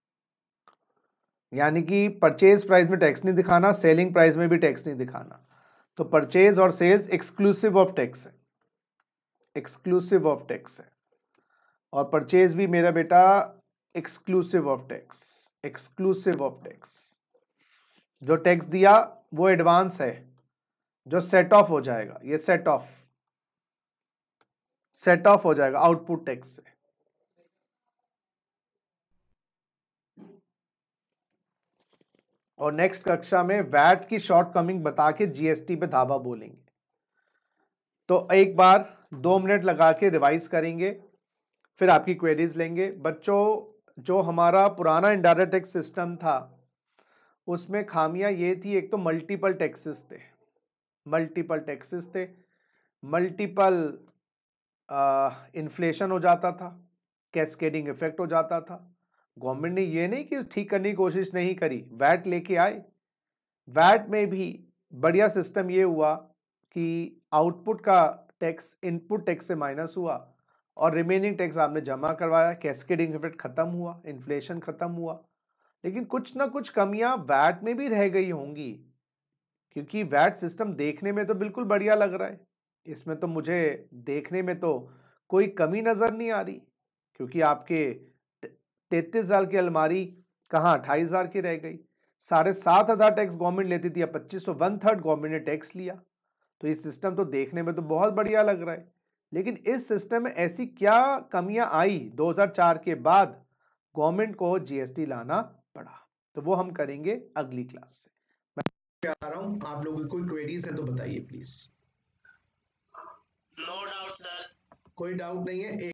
यानी कि परचेज प्राइस में टैक्स नहीं दिखाना, सेलिंग प्राइस में भी टैक्स नहीं दिखाना। तो परचेज और सेल्स एक्सक्लूसिव ऑफ टैक्स है, एक्सक्लूसिव ऑफ टैक्स है, और परचेज भी मेरा बेटा exclusive of tax, exclusive of tax. जो टैक्स दिया वो एडवांस है, जो सेट ऑफ हो जाएगा, ये सेट ऑफ हो जाएगा आउटपुट टैक्स से। और नेक्स्ट कक्षा में वैट की शॉर्ट कमिंग बता के जीएसटी पे धावा बोलेंगे। तो एक बार 2 मिनट लगा के रिवाइज करेंगे, फिर आपकी क्वेरीज लेंगे। बच्चों जो हमारा पुराना इनडायरेक्ट टैक्स सिस्टम था उसमें खामियां ये थी, एक तो मल्टीपल टैक्सेस थे, मल्टीपल इन्फ्लेशन हो जाता था, कैस्केडिंग इफेक्ट हो जाता था। गवर्नमेंट ने ये नहीं कि ठीक करने की कोशिश नहीं करी, वैट लेके आए। वैट में भी बढ़िया सिस्टम ये हुआ कि आउटपुट का टैक्स इनपुट टैक्स से माइनस हुआ और रिमेनिंग टैक्स आपने जमा करवाया, कैस्केडिंग इफेक्ट खत्म हुआ, इन्फ्लेशन खत्म हुआ। लेकिन कुछ ना कुछ कमियां वैट में भी रह गई होंगी, क्योंकि वैट सिस्टम देखने में तो बिल्कुल बढ़िया लग रहा है, इसमें तो मुझे देखने में तो कोई कमी नजर नहीं आ रही, क्योंकि आपके 33,000 की अलमारी कहाँ 28,000 की रह गई। 7,500 टैक्स गवर्नमेंट लेती थी, अब 2500, 1/3 गवर्नमेंट ने टैक्स लिया। तो ये सिस्टम तो देखने में तो बहुत बढ़िया लग रहा है, लेकिन इस सिस्टम में ऐसी क्या कमियां आई 2004 के बाद गवर्नमेंट को जीएसटी लाना पड़ा, तो वो हम करेंगे अगली क्लास से। मैं आ रहा हूं, आप लोगों की कोई क्वेरीज है तो बताइए प्लीज। No doubt sir. कोई डाउट नहीं है।